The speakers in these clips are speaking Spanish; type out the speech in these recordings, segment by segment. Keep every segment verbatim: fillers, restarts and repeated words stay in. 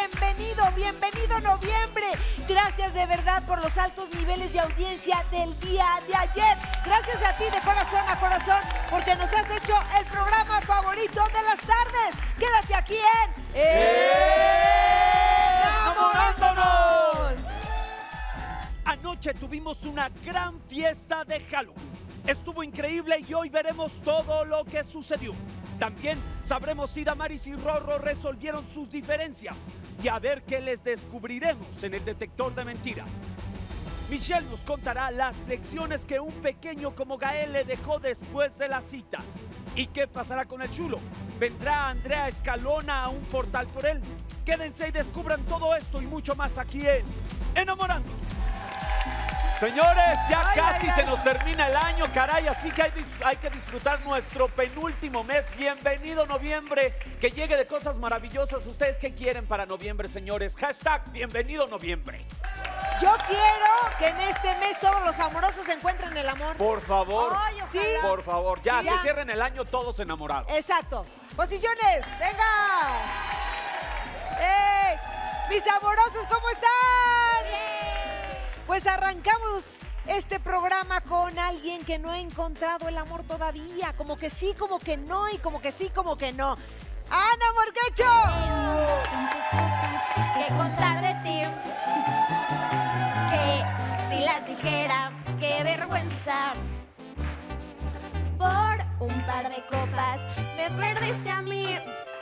bienvenido, bienvenido noviembre. Gracias de verdad por los altos niveles de audiencia del día de ayer. Gracias a ti de corazón a corazón porque nos has hecho el programa favorito de las tardes. Quédate aquí en Enamorándonos. Anoche tuvimos una gran fiesta de Halloween. Estuvo increíble y hoy veremos todo lo que sucedió. También sabremos si Damaris y Rorro resolvieron sus diferencias y a ver qué les descubriremos en el detector de mentiras. Michelle nos contará las lecciones que un pequeño como Gael le dejó después de la cita. ¿Y qué pasará con el chulo? ¿Vendrá Andrea Escalona a un portal por él? Quédense y descubran todo esto y mucho más aquí en Enamorando. Señores, ya ay, casi ay, ay. se nos termina el año, caray, así que hay, hay que disfrutar nuestro penúltimo mes. Bienvenido noviembre, que llegue de cosas maravillosas. ¿Ustedes qué quieren para noviembre, señores? Hashtag bienvenido noviembre. Yo quiero que en este mes todos los amorosos encuentren el amor. Por favor, ay, ¿sí? por favor, ya, sí, que ya. cierren el año todos enamorados. Exacto. Posiciones, venga. ¡Ey! Mis amorosos, ¿cómo están? ¡Bien! Pues arrancamos este programa con alguien que no ha encontrado el amor todavía. Como que sí, como que no, y como que sí, como que no. ¡Ana Morquecho! Tengo tantas cosas que contar de ti, que si las dijera, qué vergüenza. Por un par de copas me perdiste a mí.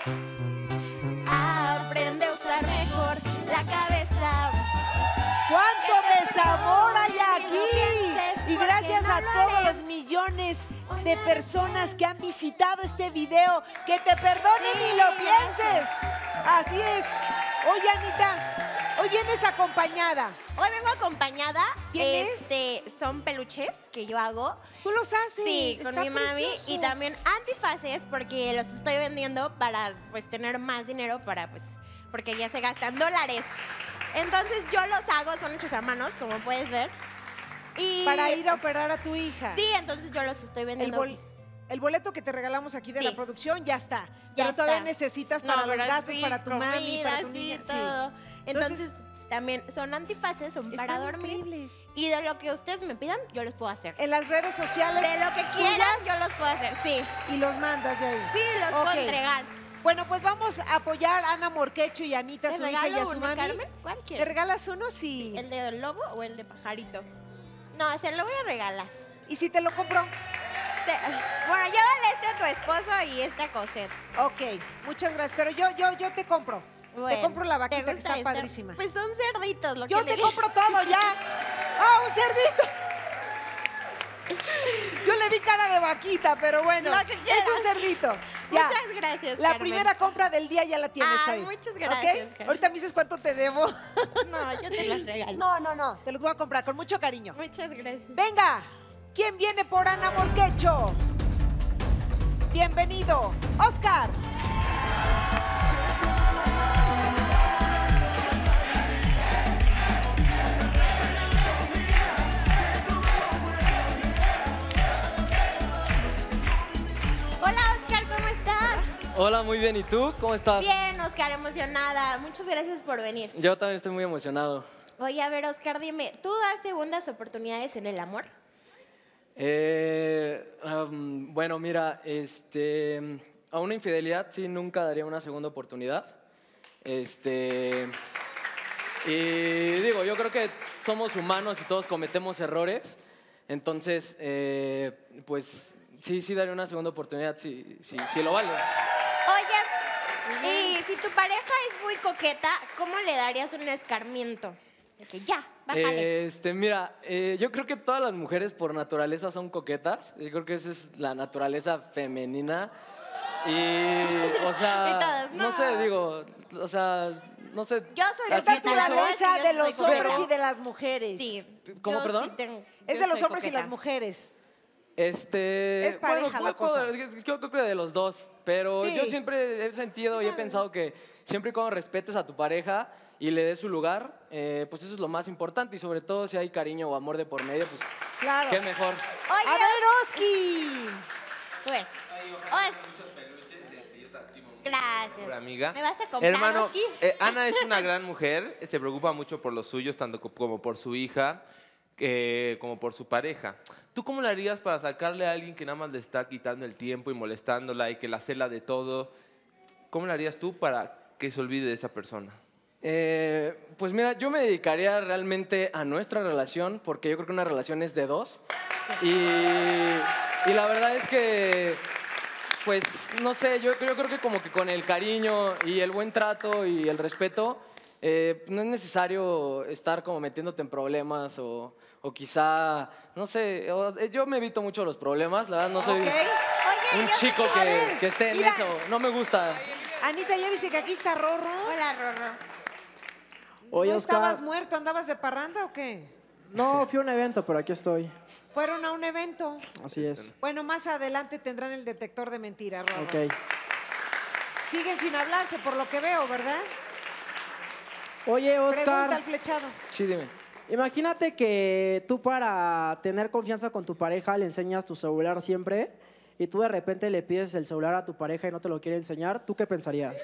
Aprende a usar mejor la cabeza. ¡Cuánto desamor hay aquí! Y gracias a todos los millones de personas que han visitado este video, que te perdonen y lo pienses. Así es. Oye, Anita, hoy vienes acompañada. Hoy vengo acompañada. ¿Quién este, es? Son peluches que yo hago. ¿Tú los haces? Sí, con Está mi mami. precioso. Y también antifaces porque los estoy vendiendo para pues tener más dinero para pues porque ya se gastan dólares. Entonces yo los hago, son hechos a manos, como puedes ver. Y para ir a operar a tu hija. Sí, entonces yo los estoy vendiendo. El, bol el boleto que te regalamos aquí de sí. la producción ya está. Ya pero todavía está. necesitas no, para los gastos, sí, para tu comida, mami, para tu sí, niña. Todo. Sí. Entonces, Entonces, también son antifaces, son para dormir. Increíbles. Y de lo que ustedes me pidan, yo los puedo hacer. En las redes sociales. De lo que quieran, yo los puedo hacer, sí. Y los mandas de ahí. Sí, los okay. puedo entregar. Bueno, pues vamos a apoyar a Ana Morquecho y a Anita, su hija, y a su uno, mami. Carmen? ¿Cuál quieres? ¿Le regalas uno? Sí. ¿El de lobo o el de pajarito? No, se lo voy a regalar. ¿Y si te lo compro? Te, bueno, llévale este a tu esposo y este a Cosette. Ok, muchas gracias. Pero yo, yo, yo te compro. Bueno, te compro la vaquita que está esta? padrísima. Pues son cerditos lo yo que te le... compro todo ya. ¡Ah, un cerdito! Yo le vi cara de vaquita, pero bueno, es un cerdito. Ya. Muchas gracias, La Carmen. primera compra del día ya la tienes ah, hoy. muchas gracias, ¿Okay? Ahorita me dices cuánto te debo. No, yo te las regalo. No, no, no, te los voy a comprar con mucho cariño. Muchas gracias. Venga, ¿quién viene por Ana Morquecho? Bienvenido, Oscar. Hola, Oscar, ¿cómo estás? Hola, muy bien. ¿Y tú? ¿Cómo estás? Bien, Oscar, emocionada. Muchas gracias por venir. Yo también estoy muy emocionado. Oye, a ver, Oscar, dime, ¿tú das segundas oportunidades en el amor? Eh, um, bueno, mira, este, a una infidelidad sí nunca daría una segunda oportunidad. Este, y digo, yo creo que somos humanos y todos cometemos errores. Entonces, eh, pues sí, sí daría una segunda oportunidad, sí, sí, sí lo vale. Oye, y si tu pareja es muy coqueta, ¿cómo le darías un escarmiento? De que ya, bájale. Este, mira, eh, yo creo que todas las mujeres por naturaleza son coquetas. Yo creo que esa es la naturaleza femenina. Y, o sea, Y todas, no. no. sé, digo, o sea, no sé. Yo soy La coqueta, la verdad naturaleza es que yo de soy los coqueta. hombres y de las mujeres. Sí. ¿Cómo, yo perdón? sí tengo- Es yo de los soy hombres y coqueta. las mujeres. Este, Es pareja bueno, la puedo- cosa. Yo creo que de los dos, pero Sí. yo siempre he sentido y he pensado que siempre y cuando respetes a tu pareja y le des su lugar, eh, pues eso es lo más importante y sobre todo si hay cariño o amor de por medio, pues Claro. qué mejor. Oye, A ver, Oski. Bueno, Os- Gracias. Por amiga. ¿Me vas a comprar, Hermano, Oski? eh, Ana es una gran mujer, se preocupa mucho por los suyos, tanto co- como por su hija, eh, como por su pareja. ¿Tú cómo le harías para sacarle a alguien que nada más le está quitando el tiempo y molestándola y que la cela de todo? ¿Cómo le harías tú para que se olvide de esa persona? Eh, pues mira, yo me dedicaría realmente a nuestra relación, porque yo creo que una relación es de dos. Y, y la verdad es que, pues, no sé, yo, yo creo que como que con el cariño y el buen trato y el respeto, eh, no es necesario estar como metiéndote en problemas o, o quizá, no sé, o- yo me evito mucho los problemas, la verdad no soy Ok. Oye, un yo chico soy- que, que esté en Mira. eso, no me gusta. Anita, ya viste que aquí está Rorro. Hola, Rorro. Oye, ¿No Oscar. estabas muerto? ¿Andabas de parranda o qué? No, fui a un evento, pero aquí estoy. Fueron a un evento. Así es. Bueno, más adelante tendrán el detector de mentiras, Rorro. Ok. Siguen sin hablarse, por lo que veo, ¿verdad? Oye, Pregunta al Oscar, flechado. Sí, dime. imagínate que tú para tener confianza con tu pareja le enseñas tu celular siempre y tú de repente le pides el celular a tu pareja y no te lo quiere enseñar, ¿tú qué pensarías?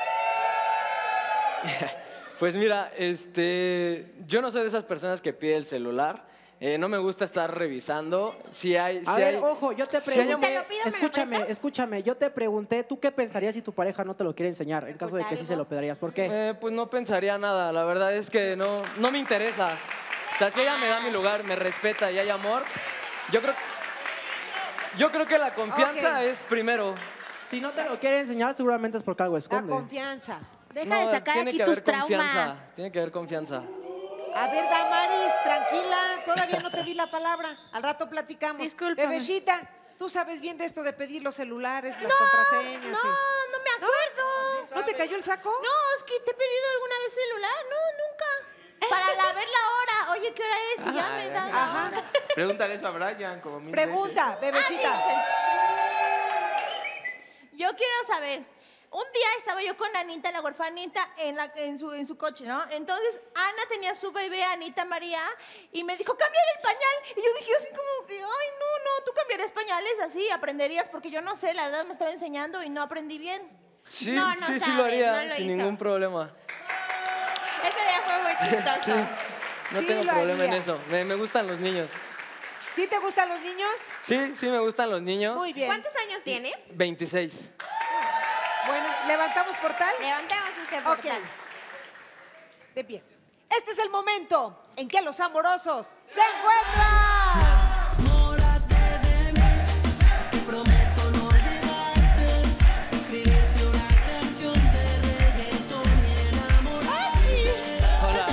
Pues mira, este, yo no soy de esas personas que pide el celular. Eh, no me gusta estar revisando. Si hay, A si ver, hay- ojo, yo te si hay- pregunté, ¿Te lo pido, me lo escúchame, prestas? escúchame, yo te pregunté, ¿tú qué pensarías si tu pareja no te lo quiere enseñar? En caso de que sí se lo pedirías, ¿por qué? Eh, pues no pensaría nada. La verdad es que no, no me interesa. O sea, si ella me da mi lugar, me respeta y hay amor, yo creo, yo creo que la confianza Ok. es primero. Si no te lo quiere enseñar, seguramente es porque algo La esconde. confianza. Deja No, de sacar tiene aquí que tus haber traumas. confianza. Tiene que haber confianza. A ver, Damaris, tranquila, todavía no te di la palabra. Al rato platicamos. Discúlpame. Bebecita, tú sabes bien de esto de pedir los celulares, las contraseñas. No, y- no me acuerdo. ¿No te cayó el saco? No, Oski, ¿te he pedido alguna vez celular? No, nunca. Para la, ver la hora. Oye, ¿qué hora es? Y ya me da la Ajá. hora. Pregúntale eso a Brian, como mil Pregunta, bebecita. Ah, sí, yo quiero saber. Un día estaba yo con Anita, la huerfanita, en, la, en, su, en su coche, ¿no? Entonces, Ana tenía su bebé, Anita María, y me dijo, cambia el pañal. Y yo dije así como, que, ay, no, no, tú cambiarías pañales así, aprenderías, porque yo no sé, la verdad me estaba enseñando y no aprendí bien. Sí, No, no sí, sí sabes, lo haría, no lo sin hizo. ningún problema. Ese día fue muy chistoso. No Sí tengo lo problema en haría. eso. Me, me gustan los niños. ¿Sí te gustan los niños? Sí, sí me gustan los niños. Muy bien. ¿Cuántos años tienes? veintiséis. Bueno, ¿levantamos portal? Levantemos este Ok. portal. De pie. Este es el momento en que los amorosos se encuentran. Hola.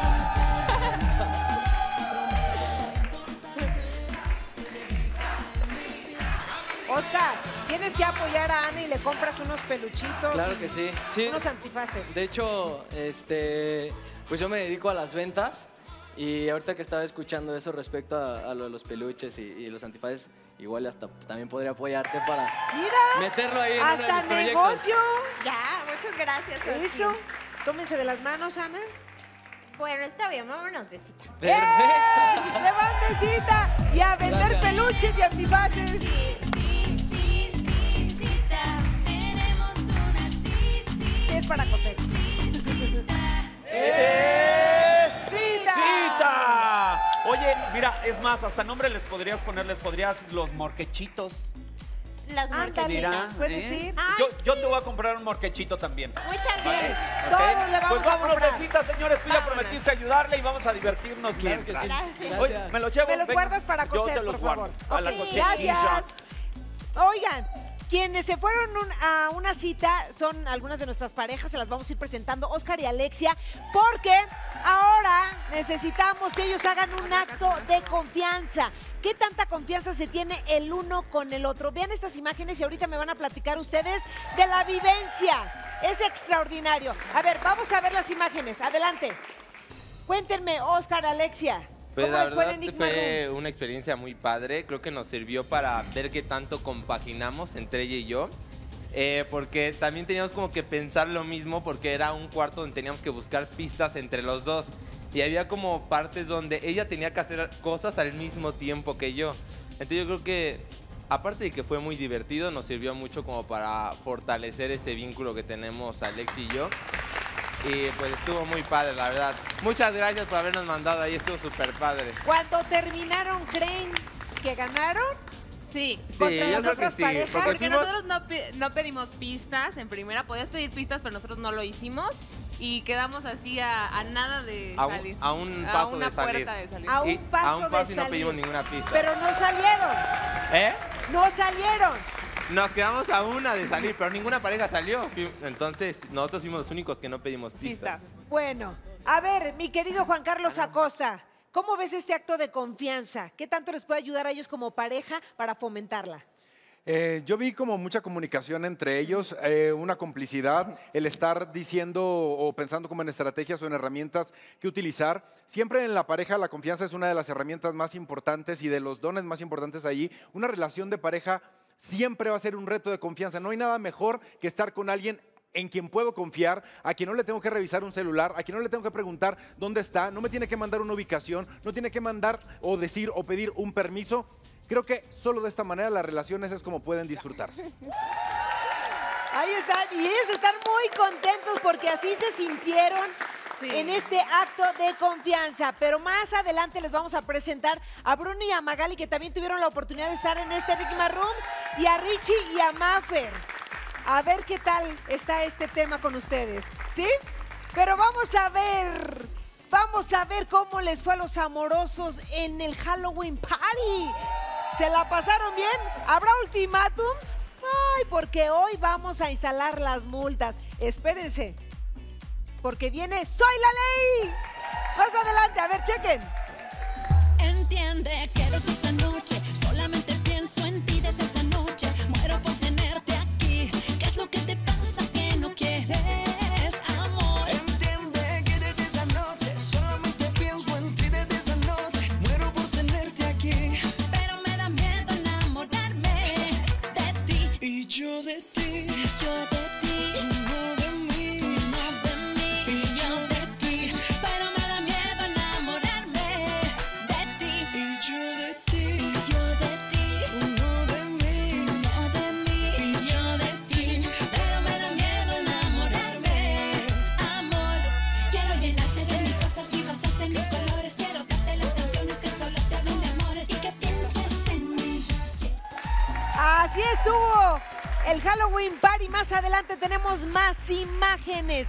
Oscar, tienes que apoyar a Ana y le compras unos peluchitos. Claro que sí. Sí. Unos antifaces. De hecho, este, pues yo me dedico a las ventas y ahorita que estaba escuchando eso respecto a, a lo de los peluches y, y los antifaces, igual hasta también podría apoyarte para Mira, meterlo ahí en uno de hasta mis proyectos. negocio. Ya, muchas gracias. Oski. Eso. Tómense de las manos, Ana. Bueno, está bien, vámonos de cita. ¡Eh! Perfecto. ¡Se van de cita! Y a vender Gracias. peluches y antifaces. Es para coser. ¡Eh! ¡Cita! ¡Cita! Oye, mira, es más, hasta nombre les podrías poner, les podrías los morquechitos. Las Ándale. marquesitas. Mira, ¿Puedes ¿eh? ir? Ay. Yo, yo te voy a comprar un morquechito también. Muchas Sí, gracias. todos ¿ok? le vamos Pues a vámonos comprar. de cita, señores. Tú ya Vámonos. prometiste ayudarle y vamos a divertirnos Claro que mientras. sí. Gracias. Oye, Gracias. me los llevo. Me los venga. guardas para Yo coser, te los por guardo. favor. A la Ok, cosequilla. gracias. Oigan, quienes se fueron un- a una cita son algunas de nuestras parejas, se las vamos a ir presentando, Oscar y Alexia, porque ahora necesitamos que ellos hagan un acto de confianza. ¿Qué tanta confianza se tiene el uno con el otro? Vean estas imágenes y ahorita me van a platicar ustedes de la vivencia. Es extraordinario. A ver, vamos a ver las imágenes. Adelante. Cuéntenme, Oscar, Alexia. Pues ¿Cómo la les fue en verdad Enigma fue Rooms? una experiencia muy padre. Creo que nos sirvió para ver qué tanto compaginamos entre ella y yo. Eh, porque también teníamos como que pensar lo mismo porque era un cuarto donde teníamos que buscar pistas entre los dos. Y había como partes donde ella tenía que hacer cosas al mismo tiempo que yo. Entonces yo creo que aparte de que fue muy divertido, nos sirvió mucho como para fortalecer este vínculo que tenemos Alex y yo. Y pues estuvo muy padre, la verdad. Muchas gracias por habernos mandado ahí, estuvo súper padre. Cuando terminaron, ¿creen que ganaron? Sí. Sí, ¿Contra yo las creo que otras sí. parejas? Porque Porque fuimos- nosotros no, pe- no pedimos pistas en primera. Podías pedir pistas, pero nosotros no lo hicimos. Y quedamos así a, a nada de A un- salir. a un paso una de salir. puerta de salir. A un Y paso a un de paso y no salir. pedimos ninguna pista. Pero no salieron. ¿Eh? No salieron. Nos quedamos a una de salir, pero ninguna pareja salió. Fui- Entonces, nosotros fuimos los únicos que no pedimos pistas. Pistas. Bueno, a ver, mi querido Juan Carlos Acosta, ¿cómo ves este acto de confianza? ¿Qué tanto les puede ayudar a ellos como pareja para fomentarla? Eh, yo vi como mucha comunicación entre ellos, eh, una complicidad, el estar diciendo o pensando como en estrategias o en herramientas que utilizar. Siempre en la pareja la confianza es una de las herramientas más importantes y de los dones más importantes allí. Una relación de pareja siempre va a ser un reto de confianza. No hay nada mejor que estar con alguien en quien puedo confiar, a quien no le tengo que revisar un celular, a quien no le tengo que preguntar dónde está, no me tiene que mandar una ubicación, no tiene que mandar o decir o pedir un permiso. Creo que solo de esta manera las relaciones es como pueden disfrutarse. Ahí están, y ellos están muy contentos porque así se sintieron Sí. en este acto de confianza. Pero más adelante les vamos a presentar a Bruno y a Magali, que también tuvieron la oportunidad de estar en este Enigma Rooms, y a Richie y a Maffer. A ver qué tal está este tema con ustedes, ¿sí? Pero vamos a ver, vamos a ver cómo les fue a los amorosos en el Halloween Party. ¿Se la pasaron bien? ¿Habrá ultimátums? Ay, porque hoy vamos a instalar las multas. Espérense, porque viene Soy la Ley. Más adelante, a ver, chequen. Entiende que desde esa noche solamente pienso en ti desde esa noche. Muero por tenerte aquí. ¿Qué es lo que te pasa que no quieres amor? Entiende que desde esa noche solamente pienso en ti desde esa noche. Muero por tenerte aquí Pero me da miedo enamorarme de ti. y yo de ti. Yo de ti, Tú no de mí. tú no de mí. Y yo de ti. Pero me da miedo enamorarme de ti. Y yo de ti. Yo de ti, Tú no de mí. no de mí. Y yo de ti. Pero me da miedo enamorarme, amor. Quiero llenarte de mis cosas y rosas de mis colores. Quiero darte las canciones que solo te hablen de amores y que pienses en mí. Así estuvo el Halloween Party. Más adelante tenemos más imágenes.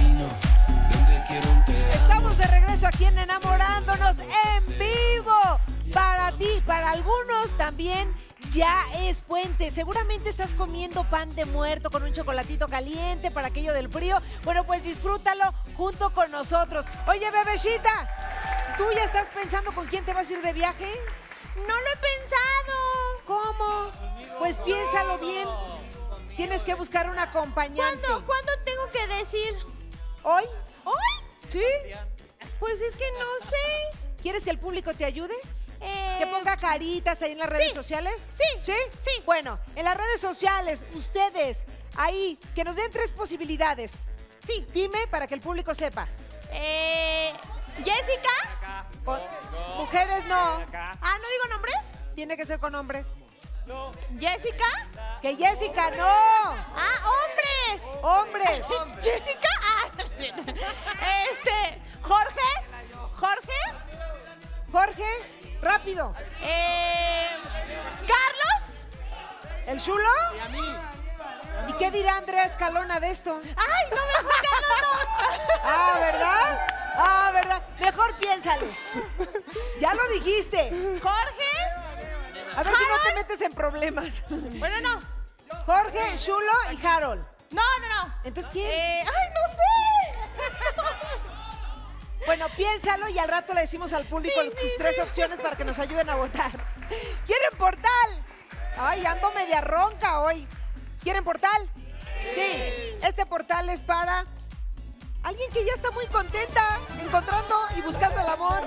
Estamos de regreso aquí en Enamorándonos en vivo. Para ti, para algunos también ya es puente. Seguramente estás comiendo pan de muerto con un chocolatito caliente para aquello del frío. Bueno, pues disfrútalo junto con nosotros. Oye, bebecita, ¿tú ya estás pensando con quién te vas a ir de viaje? No lo he pensado. ¿Cómo? Pues piénsalo bien. Tienes que buscar un acompañante. ¿Cuándo, ¿Cuándo tengo que decir? ¿Hoy? ¿Hoy? ¿Sí? Pues es que no sé. ¿Quieres que el público te ayude? Eh, ¿Que ponga caritas ahí en las redes sí. sociales? Sí. ¿Sí? Sí. Bueno, en las redes sociales, ustedes, ahí, que nos den tres posibilidades. Sí. Dime para que el público sepa. Eh, ¿Jessica? O- mujeres no. Ah, ¿no digo nombres? Tiene que ser con hombres. ¿Jessica? Que Jessica, no. Ah, hombres. Hombres. ¿Jessica? Ah, este, Jorge. Jorge. Jorge, rápido. Eh, Carlos. ¿El chulo? ¿Y qué dirá Andrea Escalona de esto? Ay, no, mejor Carlos no. Ah, ¿verdad? Ah, ¿verdad? Mejor piénsalo. Ya lo dijiste. Jorge. A ver si no te metes en problemas. Bueno, no. Jorge, Chulo y Harold. No, no, no. Entonces, ¿quién? Eh, ay, no sé. Bueno, piénsalo y al rato le decimos al público Sí, tus sí, tres sí. opciones para que nos ayuden a votar. ¿Quieren portal? Ay, ando media ronca hoy. ¿Quieren portal? Sí. Este portal es para alguien que ya está muy contenta encontrando y buscando el amor.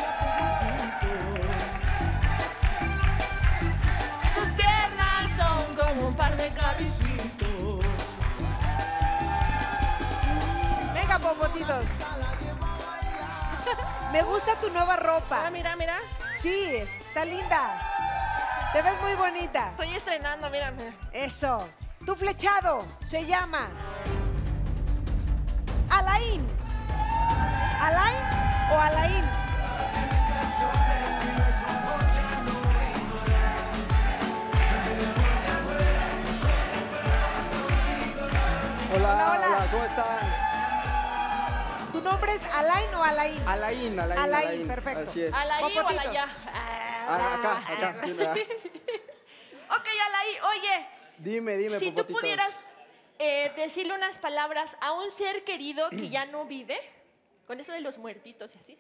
Sus piernas son como un par de cabecitos. Venga, popotitos. Me gusta tu nueva ropa. Ah, mira, mira. Sí, está linda. Te ves muy bonita. Estoy estrenando, mírame. Eso. Tu flechado se llama Alain. ¿Alain o Alain? Hola, Hola, hola, hola. ¿cómo están? ¿Tu nombre es Alain o Alain? Alain, Alain, Alain, Alain. perfecto. Así es. Alaí o Popotitos. Alayá. Ah, acá, acá. sí, ¿verdad? Ok, Alaí, oye, Dime, dime, si tú Popotitos. pudieras eh, decirle unas palabras a un ser querido que ya no vive, con eso de los muertitos y así,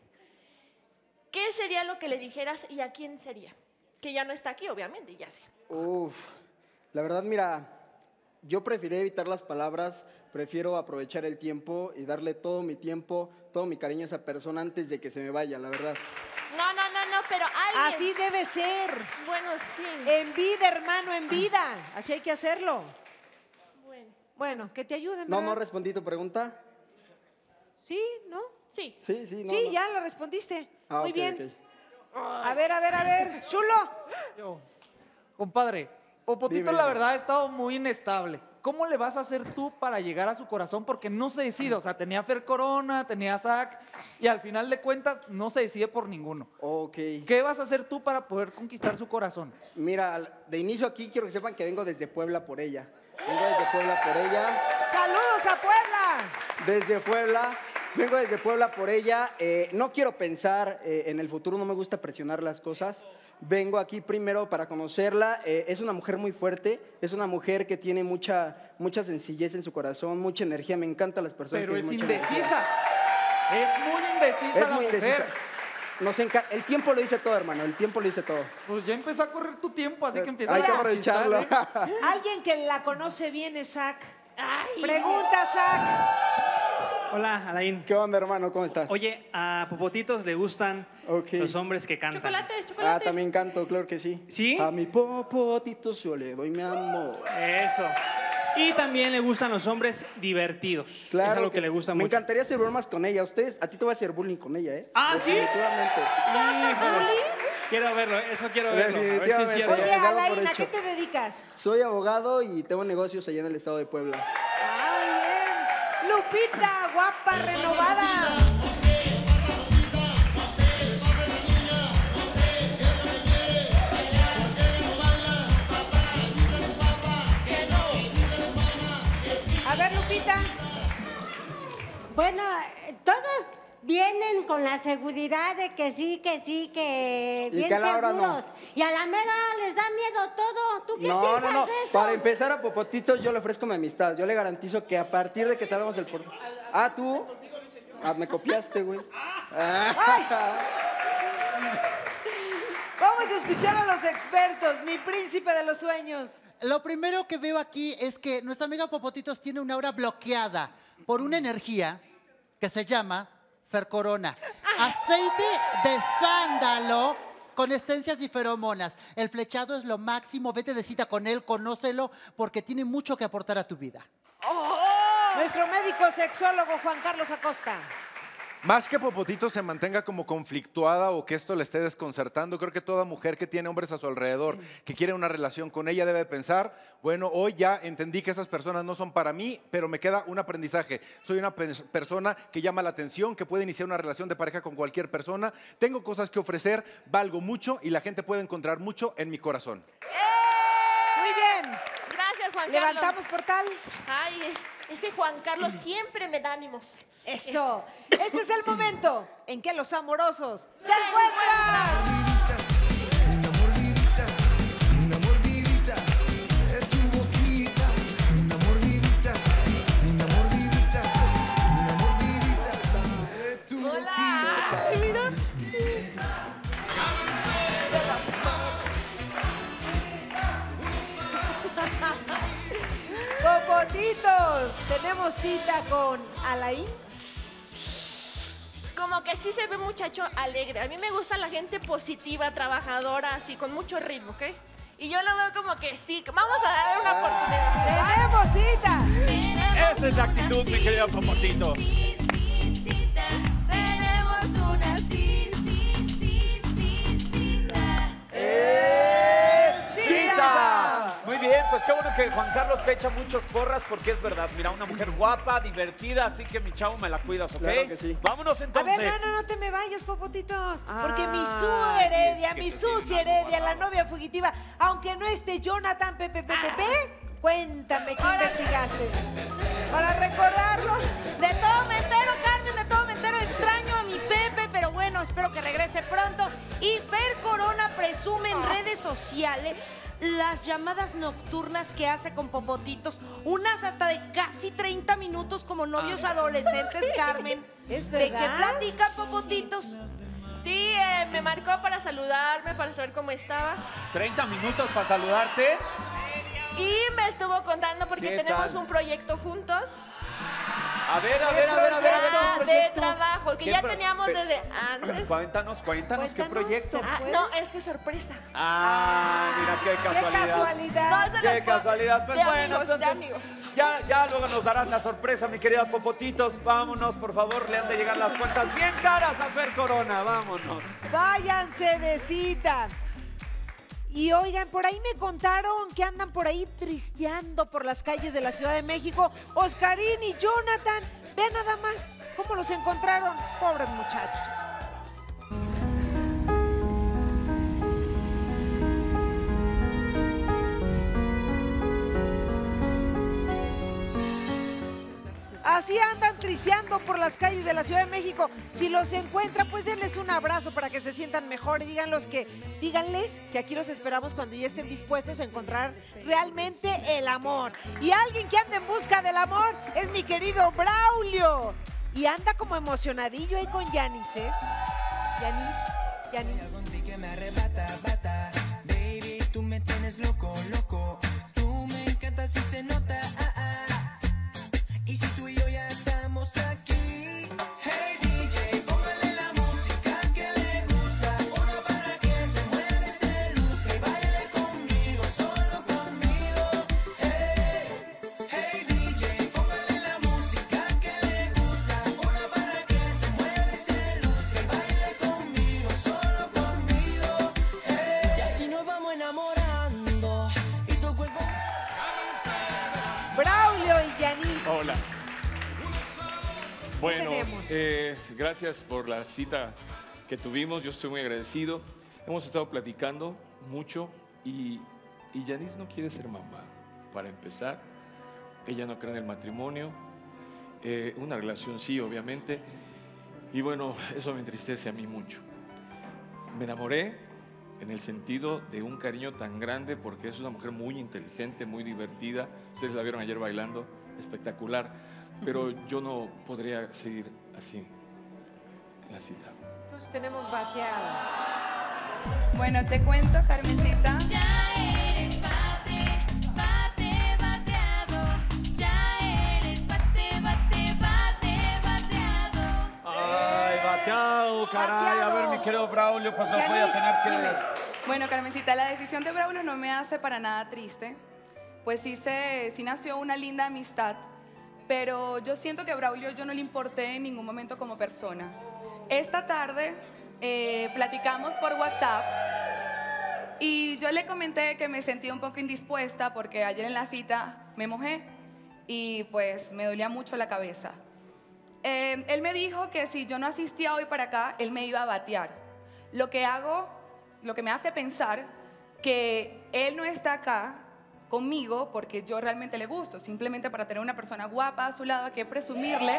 ¿qué sería lo que le dijeras y a quién sería? Que ya no está aquí, obviamente, ya sí. Uf, la verdad, mira, yo prefiero evitar las palabras, prefiero aprovechar el tiempo y darle todo mi tiempo, todo mi cariño a esa persona antes de que se me vaya, la verdad. No, no, no, no, pero alguien... Así debe ser. Bueno, sí. En vida, hermano, en vida. Así hay que hacerlo. Bueno. Bueno, que te ayuden, No, ¿verdad? no respondí tu pregunta. Sí, ¿no? Sí. Sí, sí, no. sí, no. ya la respondiste. Ah, Muy ok, bien. ok. A ver, a ver, a ver. Chulo. Yo, compadre, Popotito Dime, la dime. verdad ha estado muy inestable. ¿Cómo le vas a hacer tú para llegar a su corazón? Porque no se decide. O sea, tenía a Fer Corona, tenía a Zach, y al final de cuentas no se decide por ninguno. Ok. ¿Qué vas a hacer tú para poder conquistar su corazón? Mira, al- de inicio aquí quiero que sepan que vengo desde Puebla por ella. Vengo desde Puebla por ella. Saludos a Puebla. Desde Puebla. Vengo desde Puebla por ella. Eh, no quiero pensar eh, en el futuro, no me gusta presionar las cosas. Vengo aquí primero para conocerla. Eh, es una mujer muy fuerte, es una mujer que tiene mucha, mucha sencillez en su corazón, mucha energía. Me encantan las personas Pero que es tienen mucha energía. indecisa. Es muy indecisa Es la muy mujer. indecisa. Nos enca- el tiempo lo dice todo, hermano, el tiempo lo dice todo. Pues ya empezó a correr tu tiempo, así que empieza Hay a que conquistar, aprovecharlo. ¿eh? Alguien que la conoce bien es Zach. Ay. Pregunta, Zach. Hola, Alain. ¿Qué onda, hermano? ¿Cómo estás? Oye, a Popotitos le gustan Ok. los hombres que cantan. Chocolates, Ah, chocolates. también canto, claro que sí. ¿Sí? A mi popotito yo le doy mi amor. Eso. Y también le gustan los hombres divertidos. Claro. Es algo que, le gusta Me mucho. encantaría hacer bromas con ella. Ustedes, a ti te voy a hacer bullying con ella, ¿eh? Ah, ¿sí? Definitivamente. Híjoles. Quiero verlo, eso quiero verlo. A ver si es Definitivamente. cierto. Oye, Ya, dalo por Alain, ¿a hecho. qué te dedicas? Soy abogado y tengo negocios allá en el estado de Puebla. Ah, bien. Lupita, guapa, renovada. A ver, Lupita. Bueno, eh, todos vienen con la seguridad de que sí, que sí, que Y bien que a la hora no. seguros. Y a la mera les da miedo todo. ¿Tú qué No, piensas no, no. de eso? Para empezar a Popotitos yo le ofrezco mi amistad. Yo le garantizo que a partir de que salgamos del portón. Ah, tú. Ah, me copiaste, güey. Vamos a escuchar a los expertos, mi príncipe de los sueños. Lo primero que veo aquí es que nuestra amiga Popotitos tiene una aura bloqueada por una energía que se llama Fer Corona. Aceite de sándalo con esencias y feromonas. El flechado es lo máximo. Vete de cita con él, conócelo, porque tiene mucho que aportar a tu vida. Nuestro médico sexólogo Juan Carlos Acosta. Más que Popotito se mantenga como conflictuada o que esto le esté desconcertando, creo que toda mujer que tiene hombres a su alrededor, que quiere una relación con ella, debe pensar, bueno, hoy ya entendí que esas personas no son para mí, pero me queda un aprendizaje. Soy una pers- persona que llama la atención, que puede iniciar una relación de pareja con cualquier persona. Tengo cosas que ofrecer, valgo mucho y la gente puede encontrar mucho en mi corazón. Muy bien. Gracias, Juan Carlos. Levantamos portal. Ay, es- ese Juan Carlos siempre me da ánimos. Eso. Este es el momento en que los amorosos se encuentran. Una mordidita, una mordidita de tu boquita. Una mordidita, una mordidita, una mordidita de tu boquita. Ay, mira. Popotitos, tenemos cita con Alain. Como que sí se ve muchacho alegre. A mí me gusta la gente positiva, trabajadora, así, con mucho ritmo, ¿ok? Y yo lo veo como que sí, vamos a darle una oportunidad. ¡Tenemos cita! Esa es la actitud, mi querido Popotito. Tenemos una sí, sí, sí, sí, cita. ¡Eso! pues qué bueno que Juan Carlos te echa muchos porras porque es verdad. Mira, una mujer guapa, divertida, así que mi chavo me la cuidas, ¿ok? Claro que sí. Vámonos entonces. A ver, no, no, no te me vayas, Popotitos. Porque mi Su Ay, Heredia, es que mi te Susi tiene Heredia, la enamorado. novia fugitiva, aunque no esté Jonathan Pepe Pepe Pepe, cuéntame qué investigaste. Para recordarlo, de todo me entero, Carmen, de todo me entero. Extraño a mi Pepe, pero bueno, espero que regrese pronto. Y Fer Corona presume en redes sociales las llamadas nocturnas que hace con Popotitos, unas hasta de casi treinta minutos como novios adolescentes, Carmen. ¿Es ¿De qué verdad? platican, Popotitos? Sí, eh, me marcó para saludarme, para saber cómo estaba. treinta minutos para saludarte. Y me estuvo contando porque ¿Qué tenemos tal? un proyecto juntos. A ver, a ver, a ver, a ver. a ver, Ah, ¿qué de proyecto? trabajo, que ¿Qué ya pro- teníamos pe- desde antes. Cuéntanos, cuéntanos, ¿qué proyecto? Ah, no, es que sorpresa. Ah, mira, qué casualidad. casualidad. No, se las Qué puedo- casualidad. Pues de bueno, amigos, de entonces amigos. ya, ya luego nos darás la sorpresa, mi querida Popotitos. Vámonos, por favor, le han de llegar las cuentas bien caras a Fer Corona. Vámonos. Váyanse de cita. Y oigan, por ahí me contaron que andan por ahí tristeando por las calles de la Ciudad de México. Oscarín y Jonathan, vean nada más cómo los encontraron. Pobres muchachos. Así andan tristeando por las calles de la Ciudad de México. Si los encuentran, pues denles un abrazo para que se sientan mejor y díganlos que, díganles que aquí los esperamos cuando ya estén dispuestos a encontrar realmente el amor. Y alguien que anda en busca del amor es mi querido Braulio. Y anda como emocionadillo ahí con Yanices. Yanis, Yanis. Que me arrebata, bata. Baby, tú me tienes loco, loco. Tú me encantas y se nota. Ah, ah. Y si tú y yo ya estamos aquí. Hey D J, póngale la música que le gusta. Una para que se mueve, se luzca y baile conmigo, solo conmigo. Hey, hey D J, póngale la música que le gusta. Una para que se mueve, se luzca y baile conmigo, solo conmigo. Hey. Y así nos vamos enamorando. Y tu cuerpo. Braulio y Yanis. Hola. Bueno, tenemos? eh, gracias por la cita que tuvimos. Yo estoy muy agradecido. Hemos estado platicando mucho y, y Yanis no quiere ser mamá. Para empezar, ella no cree en el matrimonio. Eh, una relación sí, obviamente. Y bueno, eso me entristece a mí mucho. Me enamoré en el sentido de un cariño tan grande porque es una mujer muy inteligente, muy divertida. Ustedes la vieron ayer bailando, espectacular. Pero yo no podría seguir así en la cita. Entonces tenemos bateada. Bueno, te cuento, Carmencita. Ya eres bate, bate, bateado. Ya eres bate, bate, bate, bateado. Ay, bateado, caray. A ver, mi querido Braulio, pues nos voy a tener que... Bueno, Carmencita, la decisión de Braulio no me hace para nada triste. Pues sí, se, sí nació una linda amistad. Pero yo siento que a Braulio yo no le importé en ningún momento como persona. Esta tarde eh, platicamos por WhatsApp y yo le comenté que me sentía un poco indispuesta porque ayer en la cita me mojé y pues me dolía mucho la cabeza. Eh, él me dijo que si yo no asistía hoy para acá, él me iba a batear. Lo que hago, lo que me hace pensar que él no está acá conmigo porque yo realmente le gusto, simplemente para tener una persona guapa a su lado que presumirle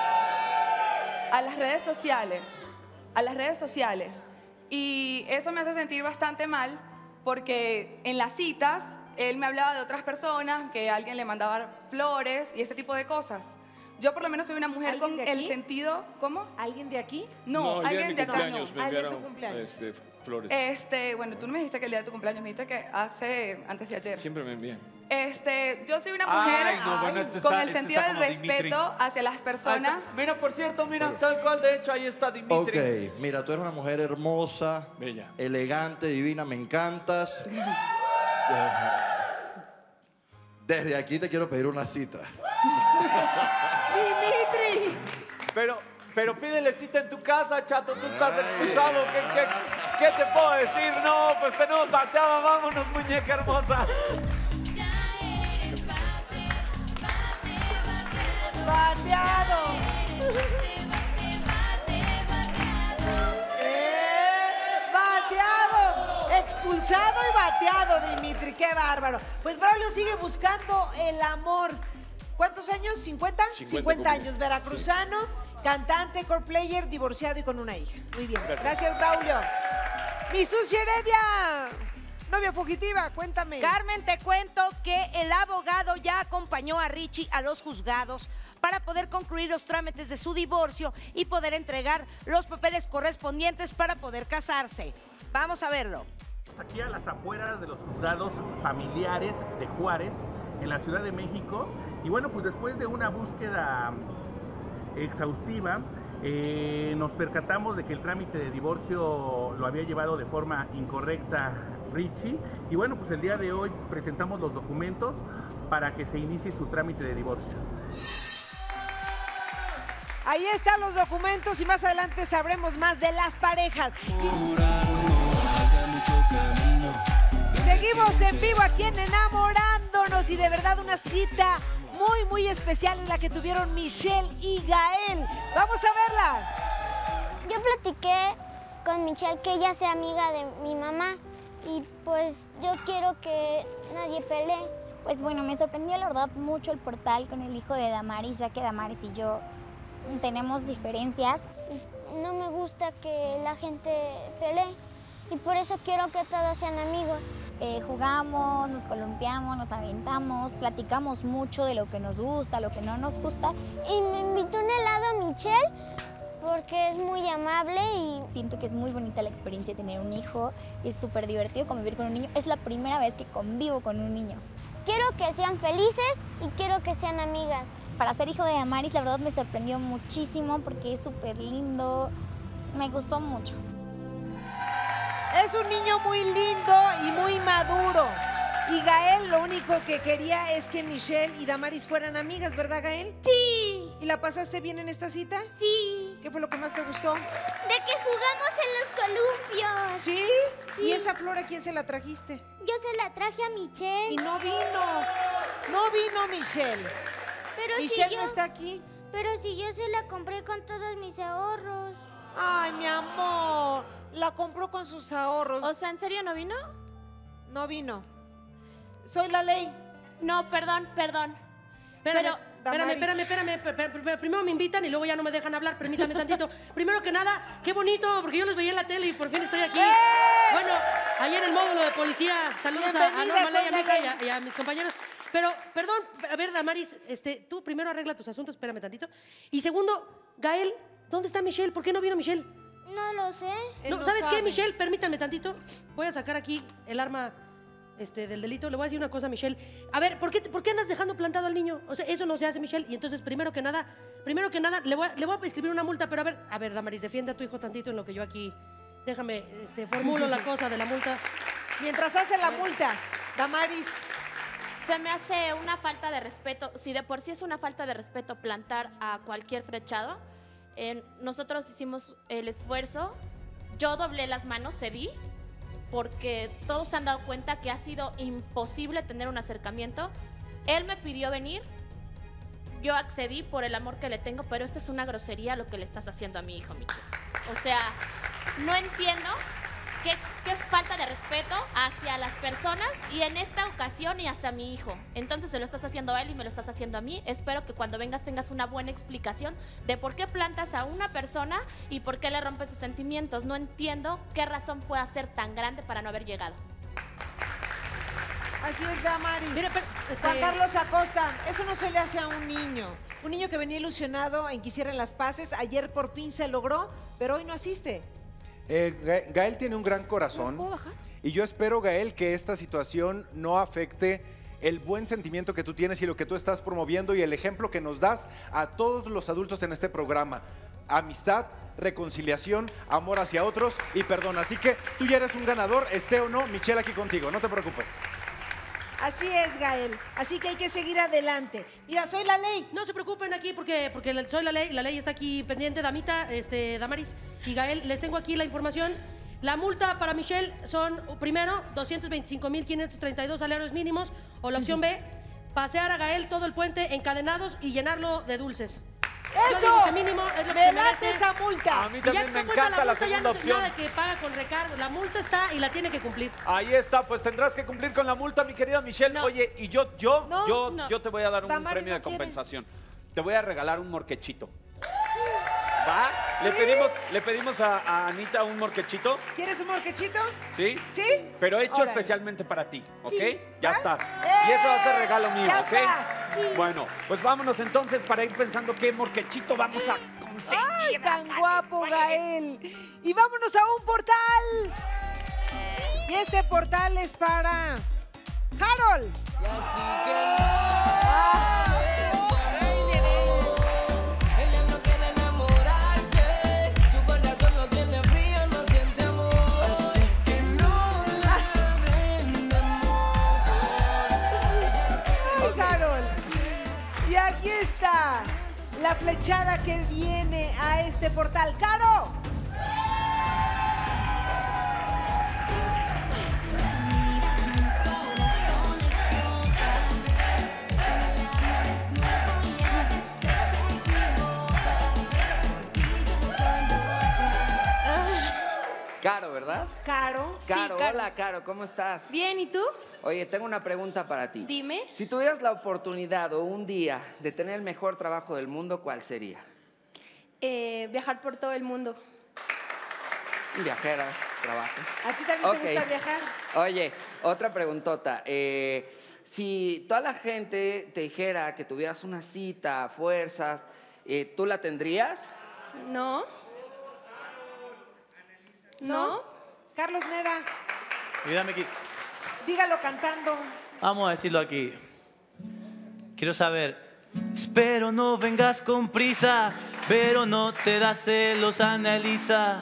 a las redes sociales, a las redes sociales. Y eso me hace sentir bastante mal porque en las citas él me hablaba de otras personas, que alguien le mandaba flores y ese tipo de cosas. Yo por lo menos soy una mujer con el sentido, ¿cómo? ¿Alguien de aquí? No, el día alguien mi de acá no. cumpleaños me Alguien de enviaron tu cumpleaños. este, flores. Este, bueno, tú no me dijiste que el día de tu cumpleaños, me dijiste que hace, antes de ayer. Siempre me envían. Este, yo soy una Ay, mujer no, bueno, este con está- el este sentido está del como Dimitri. respeto hacia las Ah, personas. está- Mira, por cierto, mira, tal cual, de hecho, ahí está Dimitri. Ok, mira, tú eres una mujer hermosa, bella, elegante, divina, me encantas. Desde aquí te quiero pedir una cita. Dimitri. Pero, pero pídele cita en tu casa, chato, tú estás expulsado. ¿Qué, qué, qué te puedo decir? No, pues tenemos bateada, vámonos, muñeca hermosa. Ya ¡Bateado! ¡Eh! ¡Bateado! Expulsado y bateado, Dimitri. ¡Qué bárbaro! Pues Braulio sigue buscando el amor. ¿Cuántos años? ¿cincuenta? cincuenta años. Veracruzano, cantante, core player, divorciado y con una hija. Muy bien. Gracias, Gracias Braulio. Mi Susi Heredia. Novia fugitiva, cuéntame. Carmen, te cuento que el abogado ya acompañó a Richie a los juzgados para poder concluir los trámites de su divorcio y poder entregar los papeles correspondientes para poder casarse. Vamos a verlo. Aquí a las afueras de los juzgados familiares de Juárez, en la Ciudad de México. Y bueno, pues después de una búsqueda exhaustiva, eh, nos percatamos de que el trámite de divorcio lo había llevado de forma incorrecta Richie. Y bueno, pues el día de hoy presentamos los documentos para que se inicie su trámite de divorcio. Ahí están los documentos y más adelante sabremos más de las parejas. Seguimos en vivo aquí en Enamorándonos y de verdad una cita muy, muy especial en la que tuvieron Michelle y Gael. ¡Vamos a verla! Yo platiqué con Michelle que ella sea amiga de mi mamá y pues yo quiero que nadie pelee. Pues bueno, me sorprendió la verdad mucho el portal con el hijo de Damaris, ya que Damaris y yo tenemos diferencias. No me gusta que la gente pelee y por eso quiero que todos sean amigos. Eh, jugamos, nos columpiamos, nos aventamos, platicamos mucho de lo que nos gusta, lo que no nos gusta. Y me invitó un helado Michelle porque es muy amable y... Siento que es muy bonita la experiencia de tener un hijo, es súper divertido convivir con un niño. Es la primera vez que convivo con un niño. Quiero que sean felices y quiero que sean amigas. Para ser hijo de Damaris, la verdad me sorprendió muchísimo porque es súper lindo, me gustó mucho. Es un niño muy lindo y muy maduro. Y Gael lo único que quería es que Michelle y Damaris fueran amigas, ¿verdad, Gael? Sí. ¿Y la pasaste bien en esta cita? Sí. ¿Qué fue lo que más te gustó? De que jugamos en los columpios. ¿Sí? Sí. ¿Y esa flor a quién se la trajiste? Yo se la traje a Michelle. Y no vino. No vino Michelle. Pero Michelle si yo, no está aquí. Pero si yo se la compré con todos mis ahorros. Ay, mi amor. La compró con sus ahorros. O sea, ¿en serio no vino? No vino. Soy la ley. No, perdón, perdón. Espérame, Pero, espérame, espérame, espérame, espérame, espérame. Primero me invitan y luego ya no me dejan hablar. Permítame tantito. Primero que nada, qué bonito, porque yo los veía en la tele y por fin estoy aquí. ¡Eh! Bueno, ahí en el módulo de policía. Saludos a, a Bienvenida, Norma, Ley, a soy Mica y la a, y a mis compañeros. Pero, perdón, a ver, Damaris, este, tú primero arregla tus asuntos, espérame tantito. Y segundo, Gael, ¿dónde está Michelle? ¿Por qué no vino Michelle? No lo sé. No, no ¿sabes sabe. qué, Michelle? Permítame tantito. Voy a sacar aquí el arma este, del delito. Le voy a decir una cosa, Michelle. A ver, ¿por qué, ¿por qué andas dejando plantado al niño? O sea, eso no se hace, Michelle. Y entonces, primero que nada, primero que nada, le voy a, le voy a escribir una multa. Pero a ver, a ver, Damaris, defiende a tu hijo tantito en lo que yo aquí... Déjame, este, formulo la cosa de la multa. Mientras hace la multa, Damaris... Se me hace una falta de respeto. Si de por sí es una falta de respeto plantar a cualquier flechado, eh, nosotros hicimos el esfuerzo. Yo doblé las manos, cedí, porque todos se han dado cuenta que ha sido imposible tener un acercamiento. Él me pidió venir, yo accedí por el amor que le tengo, pero esta es una grosería lo que le estás haciendo a mi hijo, Michelle. O sea, no entiendo qué, qué falta de respeto hacia las personas y en esta ocasión y hacia mi hijo. Entonces se lo estás haciendo a él y me lo estás haciendo a mí. Espero que cuando vengas tengas una buena explicación de por qué plantas a una persona y por qué le rompes sus sentimientos. No entiendo qué razón pueda ser tan grande para no haber llegado. Así es, Damaris. Mira, pero, este- Juan Carlos Acosta, eso no se le hace a un niño. Un niño que venía ilusionado en que hicieran las paces. Ayer por fin se logró, pero hoy no asiste. Eh, Ga- Gael tiene un gran corazón. ¿Puedo bajar? Y yo espero, Gael, que esta situación no afecte el buen sentimiento que tú tienes y lo que tú estás promoviendo y el ejemplo que nos das a todos los adultos en este programa. Amistad, reconciliación, amor hacia otros y perdón. Así que tú ya eres un ganador, esté o no, Michelle aquí contigo, no te preocupes. Así es, Gael. Así que hay que seguir adelante. Mira, soy la ley. No se preocupen aquí porque, porque la- soy la ley, la ley está aquí pendiente, Damita, este, Damaris y Gael. Les tengo aquí la información. La multa para Michelle son, primero, doscientos veinticinco mil quinientos treinta y dos salarios mínimos, o la opción B, pasear a Gael todo el puente encadenados y llenarlo de dulces. Yo ¡Eso! digo que mínimo es lo que ¡Me se late merece. esa multa! A mí Y ya también que me está puesta encanta la multa, ya segunda no es opción. nada que paga con recargo. La multa está y la tiene que cumplir. Ahí está, pues tendrás que cumplir con la multa, mi querida Michelle. Oye, y yo, yo, No, yo, no. yo te voy a dar un Damaris premio no de quiere. compensación. Te voy a regalar un morquechito. ¿Va? Le pedimos, le pedimos a, a Anita un morquechito, ¿Quieres un morquechito? ¿sí? ¿Sí? Pero hecho Órale. especialmente para ti, ¿ok? Sí. Ya ¿Va? estás. ¡Eh! Y eso va a ser regalo mío, Ya ¿ok? está. Sí. Bueno, pues vámonos entonces para ir pensando qué morquechito vamos a conseguir. ¡Ay, tan guapo, Gael! Y vámonos a un portal. Y este portal es para Harold. Ah. Ella no quiere enamorarse, su corazón lo tiene frío, no siente amor. Así que no la vendemos. Ay, Harold. Y aquí está la flechada que viene a este portal. ¡Caro! Caro, ¿verdad? Caro. Caro, Sí, Caro. hola, Caro, ¿cómo estás? Bien, ¿y tú? Oye, tengo una pregunta para ti. Dime. Si tuvieras la oportunidad o un día de tener el mejor trabajo del mundo, ¿cuál sería? Eh, viajar por todo el mundo. Viajera, trabajo. ¿A ti también Ok. te gusta viajar? Oye, otra preguntota. Eh, si toda la gente te dijera que tuvieras una cita a fuerzas, eh, ¿tú la tendrías? No. ¿No? Carlos Neda, Ayúdame aquí. dígalo cantando. Vamos a decirlo aquí. Quiero saber. Espero no vengas con prisa, pero no te da celos, Annalisa.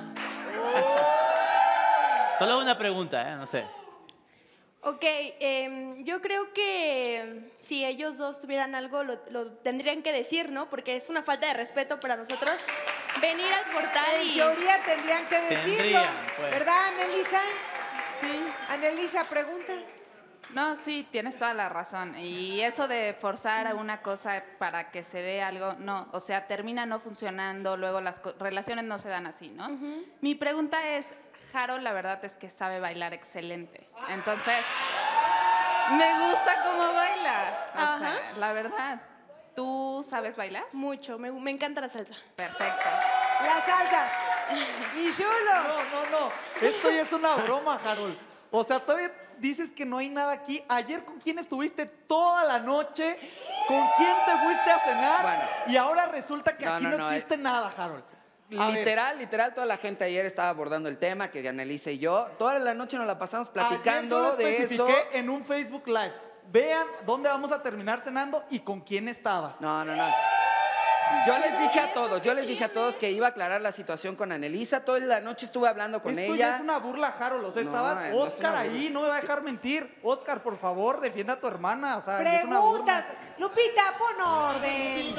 Solo una pregunta, ¿eh? No sé. Ok, em, yo creo que si ellos dos tuvieran algo, lo, lo tendrían que decir, ¿no? Porque es una falta de respeto para nosotros venir al portal En y... teoría tendrían que decirlo. Tendrían, pues. ¿Verdad, Anelisa? Sí. Anelisa, pregunta. No, sí, tienes toda la razón. Y eso de forzar a una cosa para que se dé algo, no, o sea, termina no funcionando, luego las co- relaciones no se dan así, ¿no? Mi pregunta es, Harold, la verdad es que sabe bailar excelente. Entonces, me gusta cómo baila. O Ajá. sea, la verdad. ¿Tú sabes bailar? Mucho, me, me encanta la salsa. Perfecto. La salsa. Y chulo. No, no, no. Esto ya es una broma, Harold. O sea, todavía dices que no hay nada aquí. Ayer, ¿con quién estuviste toda la noche? ¿Con quién te fuiste a cenar? Bueno. Y ahora resulta que No, aquí no, no, no, existe nada, Harold. A ver. Literal, literal, toda la gente ayer estaba abordando el tema, que Annelisa y yo, toda la noche nos la pasamos platicando Ayer yo lo de eso. especifiqué en un Facebook Live. Vean dónde vamos a terminar cenando y con quién estabas. No, no, no. Yo les dije a todos, yo les dije a todos que iba a aclarar la situación con Annelisa. Toda la noche estuve hablando con Esto ella. ya es una burla, Harold. O sea, No, estaba no es Oscar una ahí, burla. no me va a dejar mentir. Oscar, por favor, defienda a tu hermana. O sea, ya es una burla. Preguntas. Lupita, pon orden.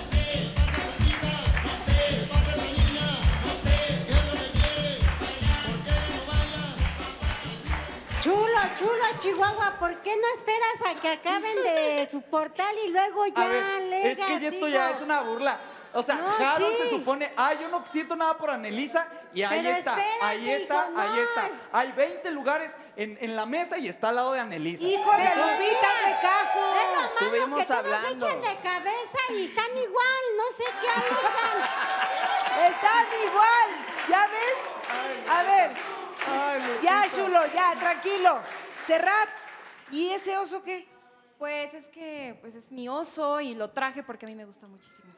Chulo, chulo, Chihuahua, ¿por qué no esperas a que acaben de su portal y luego ya A ver, le es que ya esto ya es una burla. O sea, No, Harold sí. se supone, ah, yo no siento nada por Annelisa y ahí Pero está, espérate, ahí está, hijo, ahí no, está. es- Hay veinte lugares en, en la mesa y está al lado de Annelisa. Hijo de Eso- Lupita, hazme caso. Es lo malo Estuvimos que todos hablando. echan de cabeza y están igual, no sé qué hagan. Están igual. ¿Ya ves? A ver. Ya, chulo, ya, tranquilo. Serrat. ¿Y ese oso qué? Pues es que pues es mi oso y lo traje porque a mí me gusta muchísimo.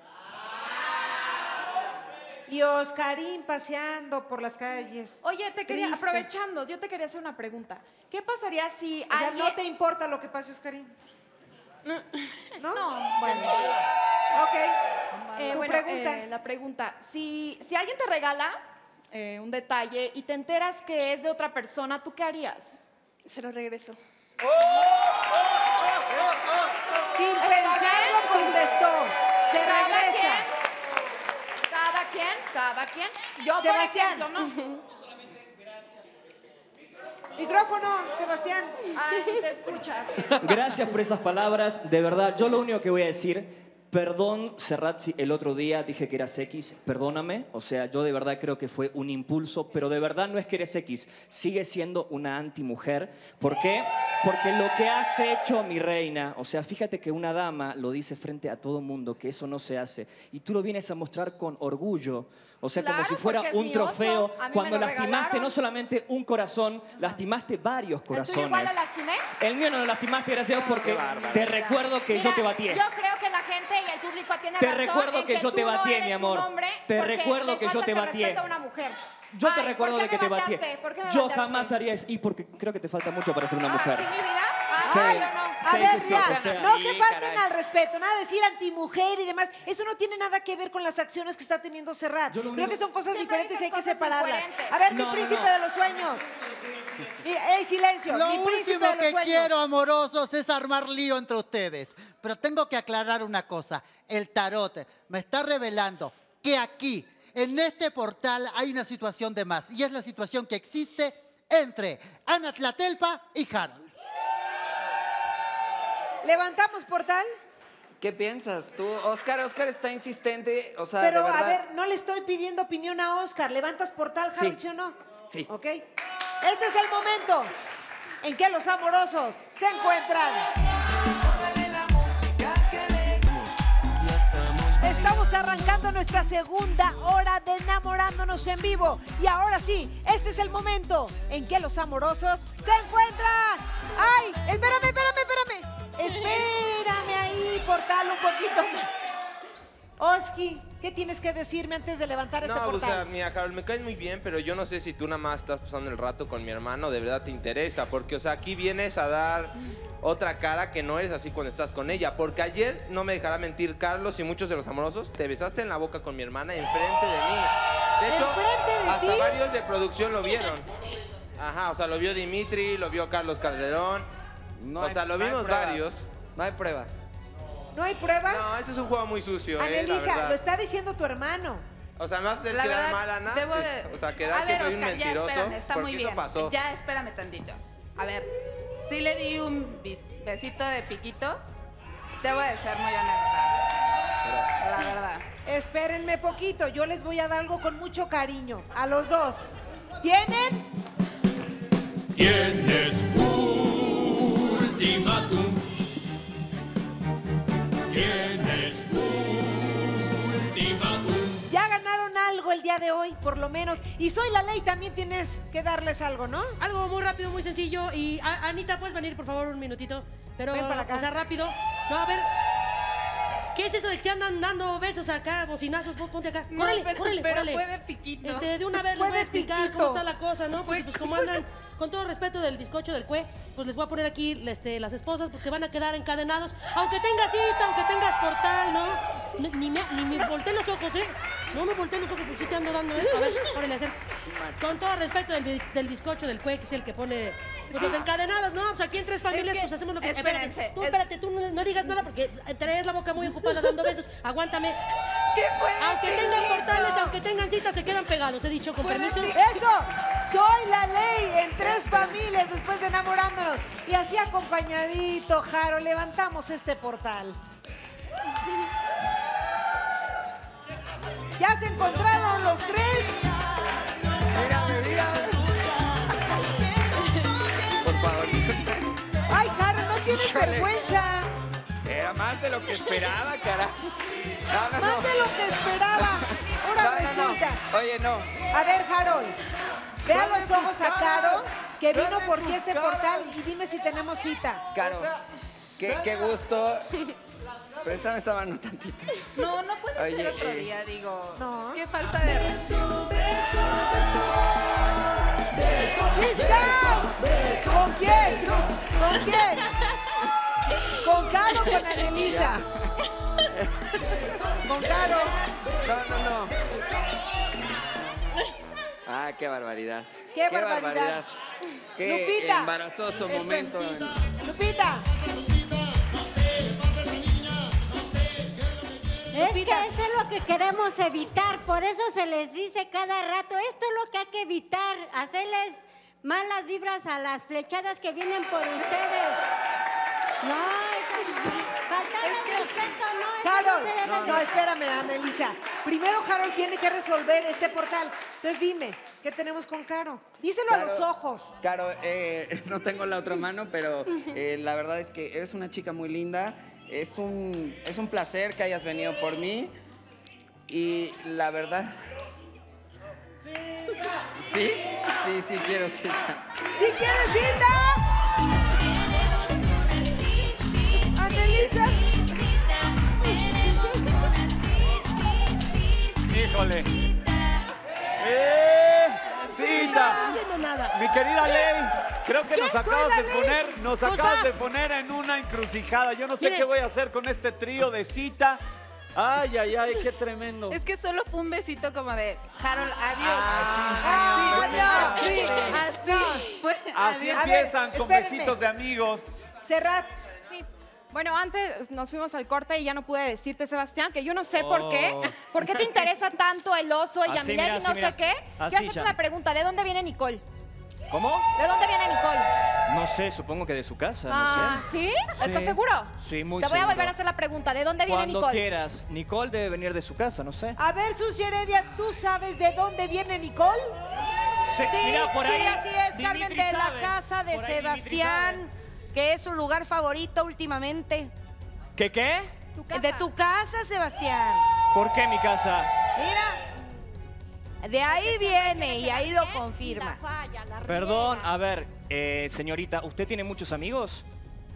Y Oscarín paseando por las calles. Oye, te quería, Triste. aprovechando, yo te quería hacer una pregunta. ¿Qué pasaría si O sea, alguien... ¿no te importa lo que pase, Oscarín? ¿No? No, bueno. Ok. Eh, Tu bueno, pregunta. eh, la pregunta. Si, si alguien te regala eh, un detalle y te enteras que es de otra persona, ¿tú qué harías? Se lo regreso. Sin pensarlo contestó. Se Cada regresa. quien, cada quien, cada quien. Yo, Sebastián. por ejemplo, ¿no? Micrófono, Sebastián. Ay, ni te escuchas. Gracias por esas palabras. De verdad, yo lo único que voy a decir, perdón, Serrat, si el otro día dije que eras X, perdóname. O sea, yo de verdad creo que fue un impulso, pero de verdad no es que eres X. Sigue siendo una antimujer. ¿Por qué? Porque lo que has hecho, mi reina, o sea, fíjate que una dama lo dice frente a todo mundo, que eso no se hace. Y tú lo vienes a mostrar con orgullo. O sea, Claro, como si fuera porque es un mi trofeo. oso. A mí me Cuando lo lastimaste regalaron. no solamente un corazón, lastimaste varios ¿El tuyo corazones. igual lo lastimé? El mío no lo lastimaste, gracias a Dios, porque te recuerdo que Mira, yo te batié. Yo creo que la gente y el público tiene Te razón recuerdo en que yo tú te no batié, eres mi un amor. hombre Te porque recuerdo le que yo faltas te el batié. respeto a una mujer. Yo te Ay, recuerdo ¿por de qué que te me batié. bateaste? ¿Por qué me Yo bateaste? jamás haría eso. Y porque creo que te falta mucho para ser una mujer. ¿Sí, mi vida? Sí. Ay, yo no. A Sí, ver, sí, sí, ya, o sea, no sí, se falten caray. al respeto, nada de decir antimujer y demás. Eso no tiene nada que ver con las acciones que está teniendo Serrat. Creo que son cosas diferentes y hay que separarlas. A ver, mi No, no, príncipe no. de los sueños. Mi- ¡Ey, silencio! Lo mi príncipe último de los que sueños. quiero, amorosos, es armar lío entre ustedes. Pero tengo que aclarar una cosa. El tarot me está revelando que aquí, en este portal, hay una situación de más. Y es la situación que existe entre Ana Tlatelpa y Harold. ¿Levantamos portal? ¿Qué piensas tú? Oscar, Oscar está insistente, o sea, Pero, de verdad. a ver, no le estoy pidiendo opinión a Oscar. ¿Levantas portal, Harold, sí, o no? Sí. ¿Ok? Este es el momento en que los amorosos se encuentran. Estamos arrancando nuestra segunda hora de Enamorándonos en vivo. Y ahora sí, este es el momento en que los amorosos se encuentran. ¡Ay! Espérame, espérame, espérame. Espérame ahí, portal, un poquito más. Oski, ¿qué tienes que decirme antes de levantar este No, o portal? sea, mira, Harold, me caes muy bien, pero yo no sé si tú nada más estás pasando el rato con mi hermano, de verdad te interesa, porque, o sea, aquí vienes a dar otra cara que no eres así cuando estás con ella, porque ayer, no me dejará mentir Carlos y muchos de los amorosos, te besaste en la boca con mi hermana enfrente de mí. De hecho, ¿Enfrente de hasta ti? varios de producción lo vieron. Ajá, o sea, lo vio Dimitri, lo vio Carlos Calderón, No o hay- sea, lo no hay vimos pruebas. varios. No hay pruebas. ¿No hay pruebas? No, eso es un juego muy sucio, eh, la Anelisa, verdad. lo está diciendo tu hermano. O sea, me vas a hacer La quedar verdad, mal, Ana. debo Es- de- o sea, A quedar ver, que soy un Oscar, mentiroso. ya espérame, está porque muy eso bien. pasó. Ya espérame tantito. A ver, sí le di un bis- besito de piquito. Debo de ser muy honesta. La verdad. Espérenme poquito, yo les voy a dar algo con mucho cariño. A los dos. ¿Tienen? Tienes ultimátum. Tienes ultimátum. Ya ganaron algo el día de hoy, por lo menos. Y Soy la Ley, también tienes que darles algo, ¿no? Algo muy rápido, muy sencillo. Y a- Anita, ¿puedes venir, por favor, un minutito? Pero, Ven para acá. o sea, rápido. No, a ver. ¿Qué es eso de que se andan dando besos acá, bocinazos? Vos ponte acá. No, Córrele, pero- córrele, pero córrele. fue de piquito. Este, de una vez les Fue voy a de explicar piquito. cómo está la cosa, ¿no? Porque pues como andan, con todo respeto del bizcocho del cue, pues les voy a poner aquí este, las esposas porque se van a quedar encadenados. Aunque tengas cita, aunque tengas portal, ¿no? Ni, ni me, ni me volteen los ojos, ¿eh? No me volteen los ojos porque sí te ando dando, ¿eh? A ver, órale, acérquese. Con todo respeto del, bi- del bizcocho del cue, que es el que pone pues, Sí. los encadenados, ¿no? Pues aquí en tres familias que, pues hacemos lo que... espérense, Espérate, tú, es- espérate, tú no, no digas nada porque traes la boca muy ocupada dando besos. Aguántame. ¿Qué fue de Aunque tengan piquito? portales, aunque tengan citas, se quedan pegados, he dicho, con Fue de permiso. piquito. ¡Eso! Soy la Ley en tres familias después de Enamorándonos. Y así acompañadito, Jaro, levantamos este portal. ¿Ya se encontraron los tres? Por favor. ¡Ay, Jaro, no tienes Híjole. vergüenza! Era más de lo que esperaba, cara. No, no, Más no. de lo que esperaba. Ahora No, no, no. resulta. Oye, no. A ver, Harold, ve a Dame los ojos sus a Caro, caras. que vino Dame por sus ti a este caras. portal, y dime si tenemos cita. Caro, qué, qué gusto. Préstame esta mano tantito. No, no puede Oye, ser otro eh, día, digo. No. Qué falta de respeto. ¡Listo! ¿Con quién? ¿Con quién? ¿Con Caro o con Anelisa? Con Caro. No, no, no. Ah, qué barbaridad. ¡Qué barbaridad! Qué Lupita. embarazoso Esto- momento. Lupita. Es que eso es lo que queremos evitar, por eso se les dice cada rato, esto es lo que hay que evitar, hacerles malas vibras a las flechadas que vienen por ustedes. No, eso falta de respeto, no. Eso Harold, no se debe no, de- no, espérame, Anelisa. Primero Harold tiene que resolver este portal. Entonces dime, ¿qué tenemos con Caro? Díselo a Caro- los ojos. Caro, eh, no tengo la otra mano, pero eh, la verdad es que eres una chica muy linda. Es un, es un placer que hayas venido por mí. Y la verdad... ¿Sí? Sí, sí quiero cita. ¿Sí quieres cita? Anelisa. Híjole. ¡Eh! ¡Cita! No, nada. Mi querida Ley, creo que ¿Quién nos soy acabas la de Ley? poner, nos Pues acabas va. de poner en una encrucijada. Yo no sé Mire. qué voy a hacer con este trío de cita. Ay, ay, ay, qué tremendo. Es que solo fue un besito como de Harold, adiós. Ah, así, sí, así, sí. así, fue, Así adiós. empiezan, con espérenme. besitos de amigos. Serrat. Sí. Bueno, antes nos fuimos al corte y ya no pude decirte, Sebastián, que yo no sé por qué. Oh. ¿Por qué te interesa tanto el oso y Así, Yamilet mira, y no así, mira. sé qué? Así Quiero hacerte ya. una pregunta. ¿De dónde viene Nicole? ¿Cómo? ¿De dónde viene Nicole? No sé, supongo que de su casa, Ah, no sé. ¿sí? ¿Estás Sí. seguro? Sí, muy Te voy a seguro. volver a hacer la pregunta. ¿De dónde viene Cuando Nicole? quieras. Nicole debe venir de su casa, no sé. A ver, Susi Heredia, ¿tú sabes de dónde viene Nicole? Sí, mira, por sí, ahí así es, Dimitri Carmen, de la sabe. casa de Por ahí Dimitri Sebastián, que es su lugar favorito últimamente. ¿Qué qué? De tu casa, Sebastián. ¿Por qué mi casa? Mira, de ahí viene y ahí lo confirma. Perdón, a ver, eh, señorita, ¿usted tiene muchos amigos?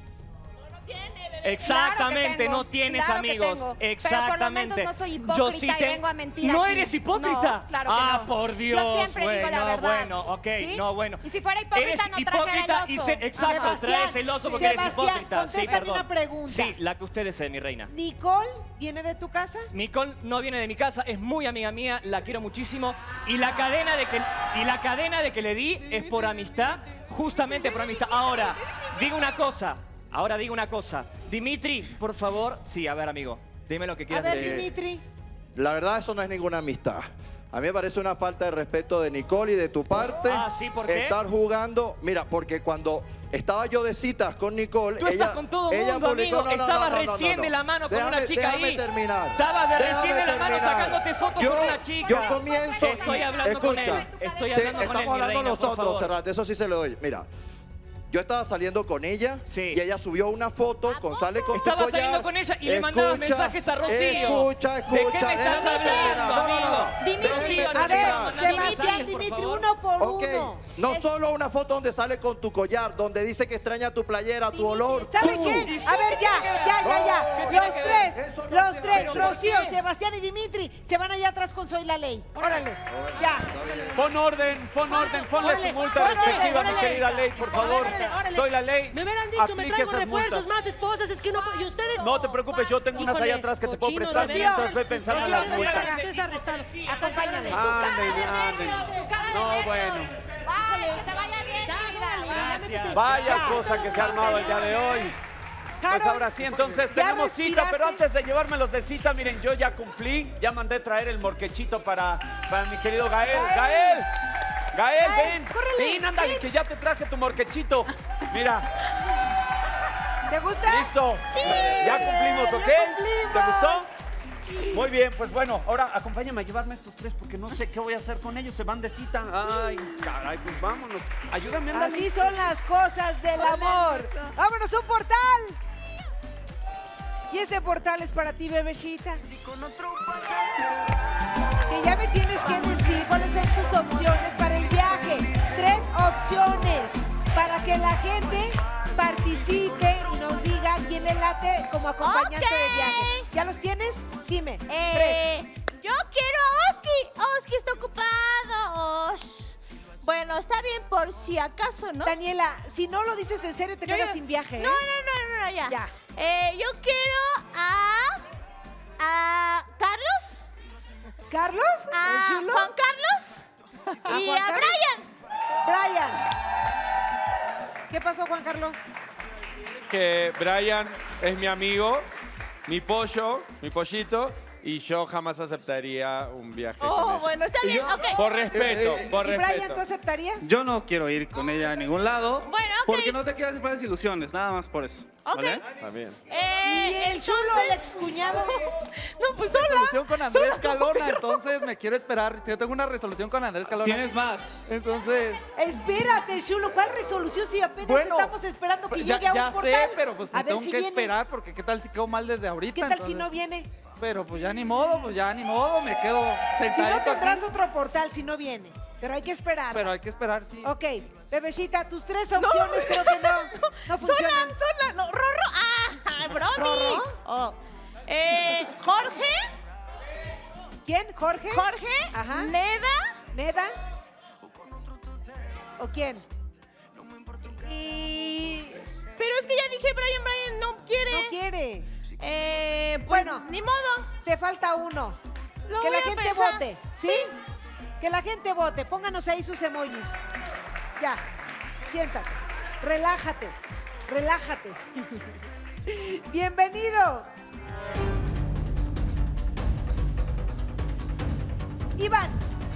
Exactamente, tengo, no tienes claro que amigos. tengo. Exactamente. Pero por lo menos no soy hipócrita Yo sí y te- vengo a mentir ¿No aquí. eres hipócrita? No, claro que ah, no. por Yo Dios, siempre güey, digo la no, verdad. bueno, ok, ¿Sí? no, bueno. Y si fuera hipócrita, Eres no trajera hipócrita el y oso. se- exacto, Sebastián, traes el oso porque eres Sebastián, hipócrita. Sí, contéstame perdón. una pregunta. Sí, la que usted desee, mi reina. ¿Nicole viene de tu casa? Nicole no viene de mi casa, es muy amiga mía, la quiero muchísimo y la cadena de que y la cadena de que le di es por amistad, justamente por amistad. Ahora, digo una cosa, ahora digo una cosa. Dimitri, por favor, sí, a ver, amigo, dime lo que A quieras ver, decir. Dimitri. La verdad, eso no es ninguna amistad. A mí me parece una falta de respeto de Nicole y de tu parte. Ah, ¿sí? ¿Por qué? Estar jugando. Mira, porque cuando estaba yo de citas con Nicole. Tú ella, estás con todo ella mundo, publicó- amigo. no, no, Estabas no, no, no, recién no. de la mano con Déjame- una chica déjame ahí. terminar. Estabas de Déjame recién de la mano terminar. sacándote fotos Yo- con una chica. Yo comienzo. Estoy hablando con él. Escucha, Estoy sí, hablando con él, estamos mi hablando reina, por nosotros, favor. Serrat. Eso sí se lo doy. Mira. Yo estaba saliendo con ella y ella subió una foto con sale con tu Estabas collar. saliendo con ella y le mandabas Escucha, mensajes a Rocío. Escucha, escucha. ¿De qué me estás déjame hablando, terminar. amigo? No, no, no. Dimitri, Rocío, a no ver, te llamas. Sebastián, Dimitri, uno por Ok, uno. no solo una foto donde sale con tu collar, donde dice que extraña tu playera, tu olor. ¿Sabe tú. qué? A ver, ya, ya, ya, ya. tiene Los que tres, ver? Eso no los tiene tres, que ver. Rocío, Sebastián y Dimitri, se van allá atrás con Soy la Ley. Órale, ya. Pon orden, pon orden, ponle Órale, su multa órale, respectiva, mi órale. querida Ley, por favor. Órale, órale. Soy la Ley. Me hubieran dicho, me Aplique traigo esas refuerzos, multas. más esposas, es que no... ¿Y ustedes? No te preocupes, yo tengo unas Híjole, allá atrás que te puedo cochinos prestar de mientras verdad. ve pensando en Rocío, las multas. usted está arrestado. Acompáñame. Ándale, ándale. No, bueno. Vale, que te vaya bien, Gracias. Vaya cosa que se ha armado el día de hoy. Pues ahora sí, entonces ¿ya tenemos cita, respiraste? pero antes de llevármelos de cita, miren, yo ya cumplí, ya mandé traer el morquechito para, para mi querido Gael. ¡Gael! ¡Gael, ven! ¡Ven, ándale, que ya te traje tu morquechito! Mira. ¿Te gusta? ¡Listo! Sí. Ya cumplimos, ¿ok? Ya cumplimos. ¿Te gustó? Muy bien, pues bueno, ahora acompáñame a llevarme estos tres porque no sé qué voy a hacer con ellos. Se van de cita. Ay, caray, pues vámonos. Ayúdame, ándale. Así son las cosas del amor. ¡Vámonos, un portal! Y este portal es para ti, bebecita. Que ya me tienes que decir cuáles son tus opciones para el viaje. Tres opciones para que la gente participe y nos diga quién le late como acompañante Ok. de viaje. ¿Ya los tienes? Dime. Eh, yo quiero a Oski. Oski está ocupado. Osh. Bueno, está bien por si acaso, ¿no? Daniela, si no lo dices en serio, te Yo- quedas yo- sin viaje. ¿eh? No, no, no, no, no, ya. Ya. Eh, yo quiero a... a Carlos. ¿Carlos? A ¿El chulo? Juan Carlos. ¿A y Juan a Carlos? Brian. Brian. ¿Qué pasó, Juan Carlos? Que Brian es mi amigo, mi pollo, mi pollito, Y yo jamás aceptaría un viaje Oh, con ella. bueno, está bien, ok. Por respeto, por ¿Y respeto. Brian, tú aceptarías? Yo no quiero ir con ella a ningún lado. Bueno, ok. Porque no te quedas sin falsas ilusiones, nada más por eso. Ok. ¿Vale? Está bien. Eh, ¿Y el chulo, el excuñado? No, pues Resolución con Andrés sola, Calona, pero- entonces me quiero esperar. Yo tengo una resolución con Andrés Calona. ¿Tienes más? Entonces, Espérate, chulo, ¿cuál resolución si apenas Bueno, estamos esperando que ya, llegue a un ya portal? sé, pero pues me A ver tengo si que viene. esperar porque qué tal si quedo mal desde ahorita. ¿Qué tal si entonces- no viene? Pero pues ya ni modo, pues ya ni modo, me quedo Si no sentadito tendrás aquí. otro portal si no viene. Pero hay que esperar. Pero hay que esperar, sí. Ok, bebecita, tus tres opciones creo que no, no funcionan. Sola, sola, no, Rorro. Ah, Brony. ¿Rorro? Oh. Eh, Jorge. ¿Quién? ¿Jorge? Jorge. Ajá. Neda. ¿Neda? ¿O quién? Y... Pero es que ya dije, Brian, Brian no quiere. No quiere. Eh, pues, Bueno, ni modo. Te falta uno. Lo que voy la a gente pensar. vote, ¿sí? Que la gente vote. Pónganos ahí sus emojis. Ya, siéntate. Relájate. Relájate. Bienvenido. Iván.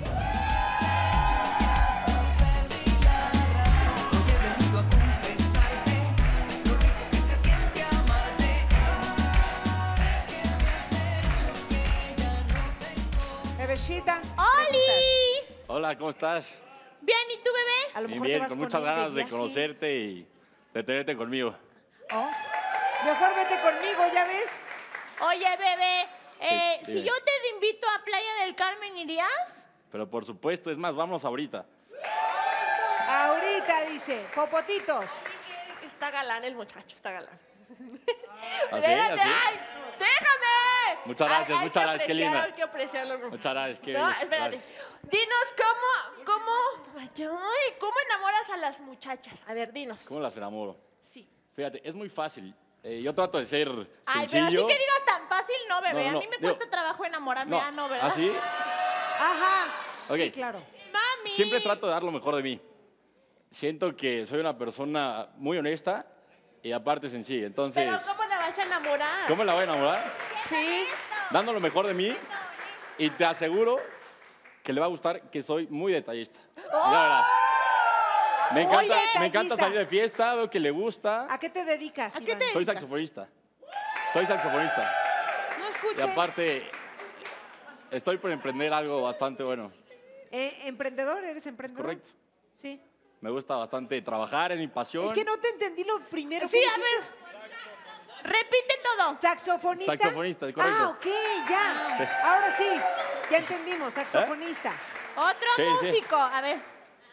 Bebecita. ¡Oli! Hola, ¿cómo estás? Bien, ¿y tú, bebé? A lo Bien, mejor te bien, vas con con muchas él de ganas de viaje. conocerte y de tenerte conmigo. Oh. Mejor vete conmigo, ¿ya ves? Oye, bebé, eh, Sí, si dime. yo te invito a Playa del Carmen, ¿irías? Pero por supuesto, es más, vámonos ahorita. Ahorita dice, popotitos. Está galán el muchacho, está galán. ¿Así? Espérate, ¿Así? ¡ay! ¡Déjame! Muchas gracias, Hay- hay muchas que gracias, qué apreciar, linda. Hay que apreciarlo. Muchas gracias, qué No, bello. espérate. Dinos cómo, cómo, ay, cómo enamoras a las muchachas. A ver, dinos. ¿Cómo las enamoro? Sí. Fíjate, es muy fácil. Eh, yo trato de ser Ay, pero así sencillo. que digas tan fácil, no, bebé. No, no, a mí me digo- cuesta trabajo enamorarme, No, ah, no, ¿verdad? ¿así? Ajá. Ok. Sí, claro. Mami. Siempre trato de dar lo mejor de mí. Siento que soy una persona muy honesta y aparte sencilla. Entonces, Pero ¿cómo la vas a enamorar? ¿cómo la voy a enamorar? Sí. Dando lo mejor de mí y te aseguro que le va a gustar que soy muy detallista. La verdad. Me Muy encanta, me encanta detallista. salir de fiesta, veo que le gusta. ¿A qué te dedicas? ¿A qué te Soy dedicas? saxofonista. Soy saxofonista. No Y escuché. aparte, estoy por emprender algo bastante bueno. Eh, ¿Emprendedor? ¿Eres emprendedor? Correcto. Sí. Me gusta bastante trabajar, es mi pasión. Es que no te entendí lo primero Sí, que a dijiste. Repite todo. ¿Saxofonista? Saxofonista, correcto. Ah, ok, ya. Sí. Ahora sí, ya entendimos, saxofonista. Otro Sí, sí. músico. A ver.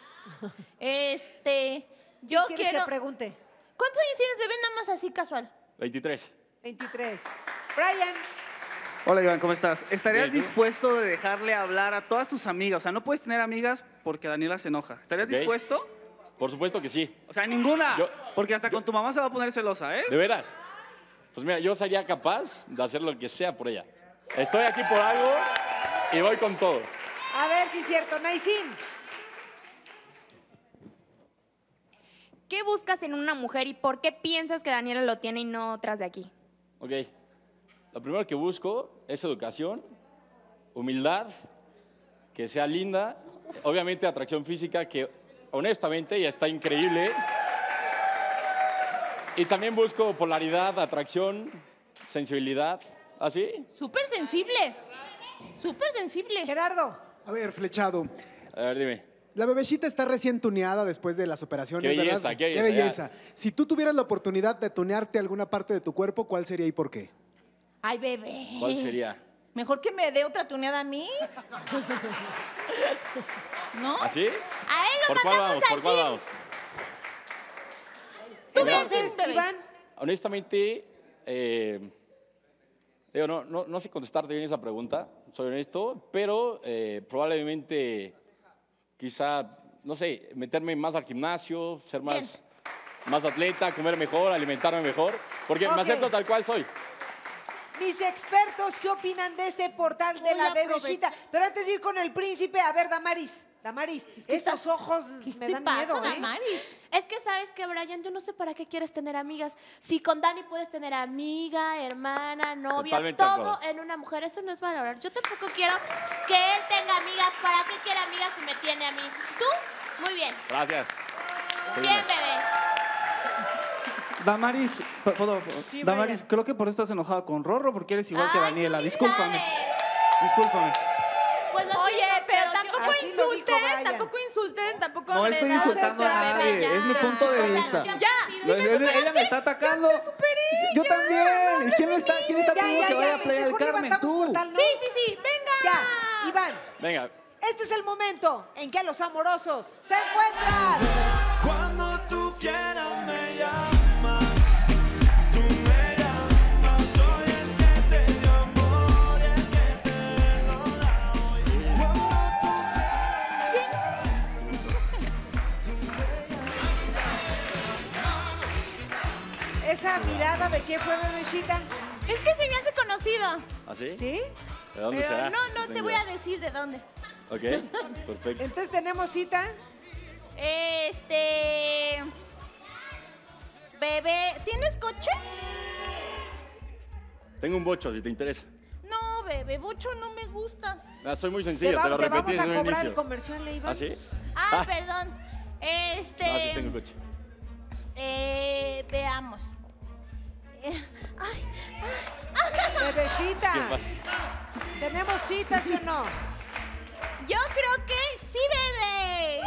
Este. Yo ¿Quieres quiero. que pregunte? ¿Cuántos años tienes, bebé? Nada más así casual. veintitrés. veintitrés. Brian. Hola Iván, ¿cómo estás? ¿Estarías Bien, ¿tú? dispuesto de dejarle hablar a todas tus amigas? O sea, no puedes tener amigas porque Daniela se enoja. ¿Estarías Ok. dispuesto? Por supuesto que sí. O sea, ninguna. Yo- porque hasta con tu mamá se va a poner celosa, ¿eh? ¿De veras? Pues mira, yo sería capaz de hacer lo que sea por ella. Estoy aquí por algo y voy con todo. A ver si es cierto. Naisin. ¿Qué buscas en una mujer y por qué piensas que Daniela lo tiene y no otras de aquí? Ok. Lo primero que busco es educación, humildad, que sea linda, obviamente atracción física, que honestamente ella está increíble. Y también busco polaridad, atracción, sensibilidad. ¿Así? Súper sensible. Súper sensible. Gerardo. A ver, flechado. A ver, dime. La bebecita está recién tuneada después de las operaciones, Qué belleza, ¿verdad? qué belleza, belleza. Si tú tuvieras la oportunidad de tunearte alguna parte de tu cuerpo, ¿cuál sería y por qué? Ay, bebé. ¿Cuál sería? Mejor que me dé otra tuneada a mí. ¿No? ¿Así? A él lo ¿Por cuál mandamos vamos? al ¿Por cuál gym. vamos? Tú Mira, piensas, bebé. Iván. Honestamente, eh, digo, no, no, no sé contestarte bien esa pregunta, soy honesto, pero eh, probablemente, quizá, no sé, meterme más al gimnasio, ser más, más atleta, comer mejor, alimentarme mejor, porque Ok. me acepto tal cual soy. Mis expertos, ¿qué opinan de este portal de Voy la a bebecita? Pero antes de ir con el príncipe, a ver, Damaris. Damaris, Es que estos está- ojos ¿Qué me te dan pasa, miedo, ¿eh? Damaris? Es que sabes que, Brian, yo no sé para qué quieres tener amigas. Si con Dani puedes tener amiga, hermana, novia, Totalmente de todo acuerdo. en una mujer, eso no es valorar. Yo tampoco quiero que él tenga amigas. ¿Para qué quiere amigas si me tiene a mí? ¿Tú? Muy bien. Gracias. Qué Bien, linda. bebé. Damaris, ¿puedo- ¿puedo? Sí, Damaris, Brian. creo que por eso estás enojada con Rorro, porque eres igual que Ay, Daniela. tú ni Discúlpame. sabes. Discúlpame. Pues lo Oye, siento, pero yo- tampoco Así lo dijo insulten, Brian. tampoco insulten, tampoco No le estoy das insultando a esa- nadie, ya. es mi punto de O sea, vista. Ya, Lo- si me él- ella superaste, me está atacando. ya te superé, Yo ya. también. ¿Y quién está, quién está Ya, pidiendo ya, que ya, vaya a Playa del mejor Carmen? levantamos Tú. portal, ¿no? Sí, sí, sí, venga. Ya, Iván, Venga. este es el momento en que los amorosos se encuentran. Cuando tú quieras me llamas, tú me llamas, soy el que te dio amor y el que te lo da hoy. Cuando tú Esa mirada de qué fue, bebecita. Es que se me hace conocido. ¿Ah, sí? ¿Sí? ¿De dónde Pero será? no, no te Tengo voy a idea. decir de dónde. Ok, perfecto. Entonces tenemos cita. Este. Bebé, ¿tienes coche? Tengo un bocho, si te interesa. No, bebé, mucho no me gusta. Ah, soy muy Te, sencillo, va- te lo te repetí vamos desde a un cobrar el inicio. comercial, Iván. ¿Ah, sí? Ah, Ah. perdón. Este. Ah, sí tengo un coche. Eh, veamos. Eh, ay, Bebecita, ¿Qué pasa? ¿tenemos cita, sí o no? yo creo que sí, bebé.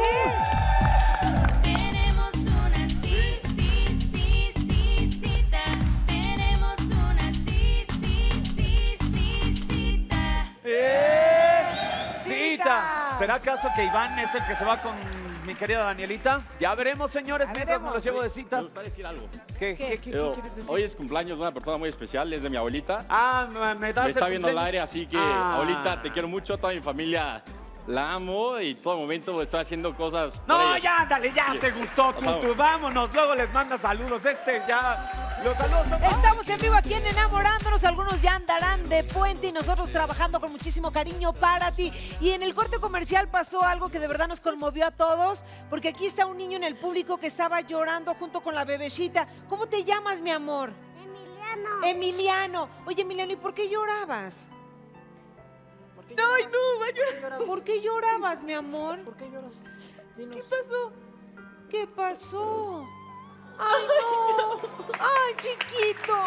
Sí. Tenemos una sí, sí, sí, sí, cita. Tenemos una sí, sí, sí, sí, cita. ¡Eh! ¡Cita! ¡Cita! ¿Será acaso que Iván es el que se va con mi querida Danielita? Ya veremos, señores, Ya mientras veremos. me los llevo de cita. Me gustaría decir algo. ¿Qué, qué, qué, qué Pero quieres decir? hoy es cumpleaños de una persona muy especial, es de mi abuelita. Ah, me, me das Me está el viendo al cumpleaños. aire, así que Ah. abuelita, te quiero mucho, toda mi familia la amo y todo momento estoy haciendo cosas por No, ellos. ya, ándale, ya Sí. te gustó, tú, Pasamos. tú, vámonos, luego les manda saludos, este ya, los saludos son... Estamos en vivo aquí en Enamorándonos. Algunos ya andarán de puente y nosotros trabajando con muchísimo cariño para ti. Y en el corte comercial pasó algo que de verdad nos conmovió a todos, porque aquí está un niño en el público que estaba llorando junto con la bebecita. ¿Cómo te llamas, mi amor? Emiliano. Emiliano. Oye, Emiliano, ¿y por qué llorabas? Ay, no, va a llorar. ¿Por qué llorabas, mi amor? ¿Por qué lloras? ¿Qué pasó? ¿Qué pasó? ¡Ay, no! ¡Ay, chiquito!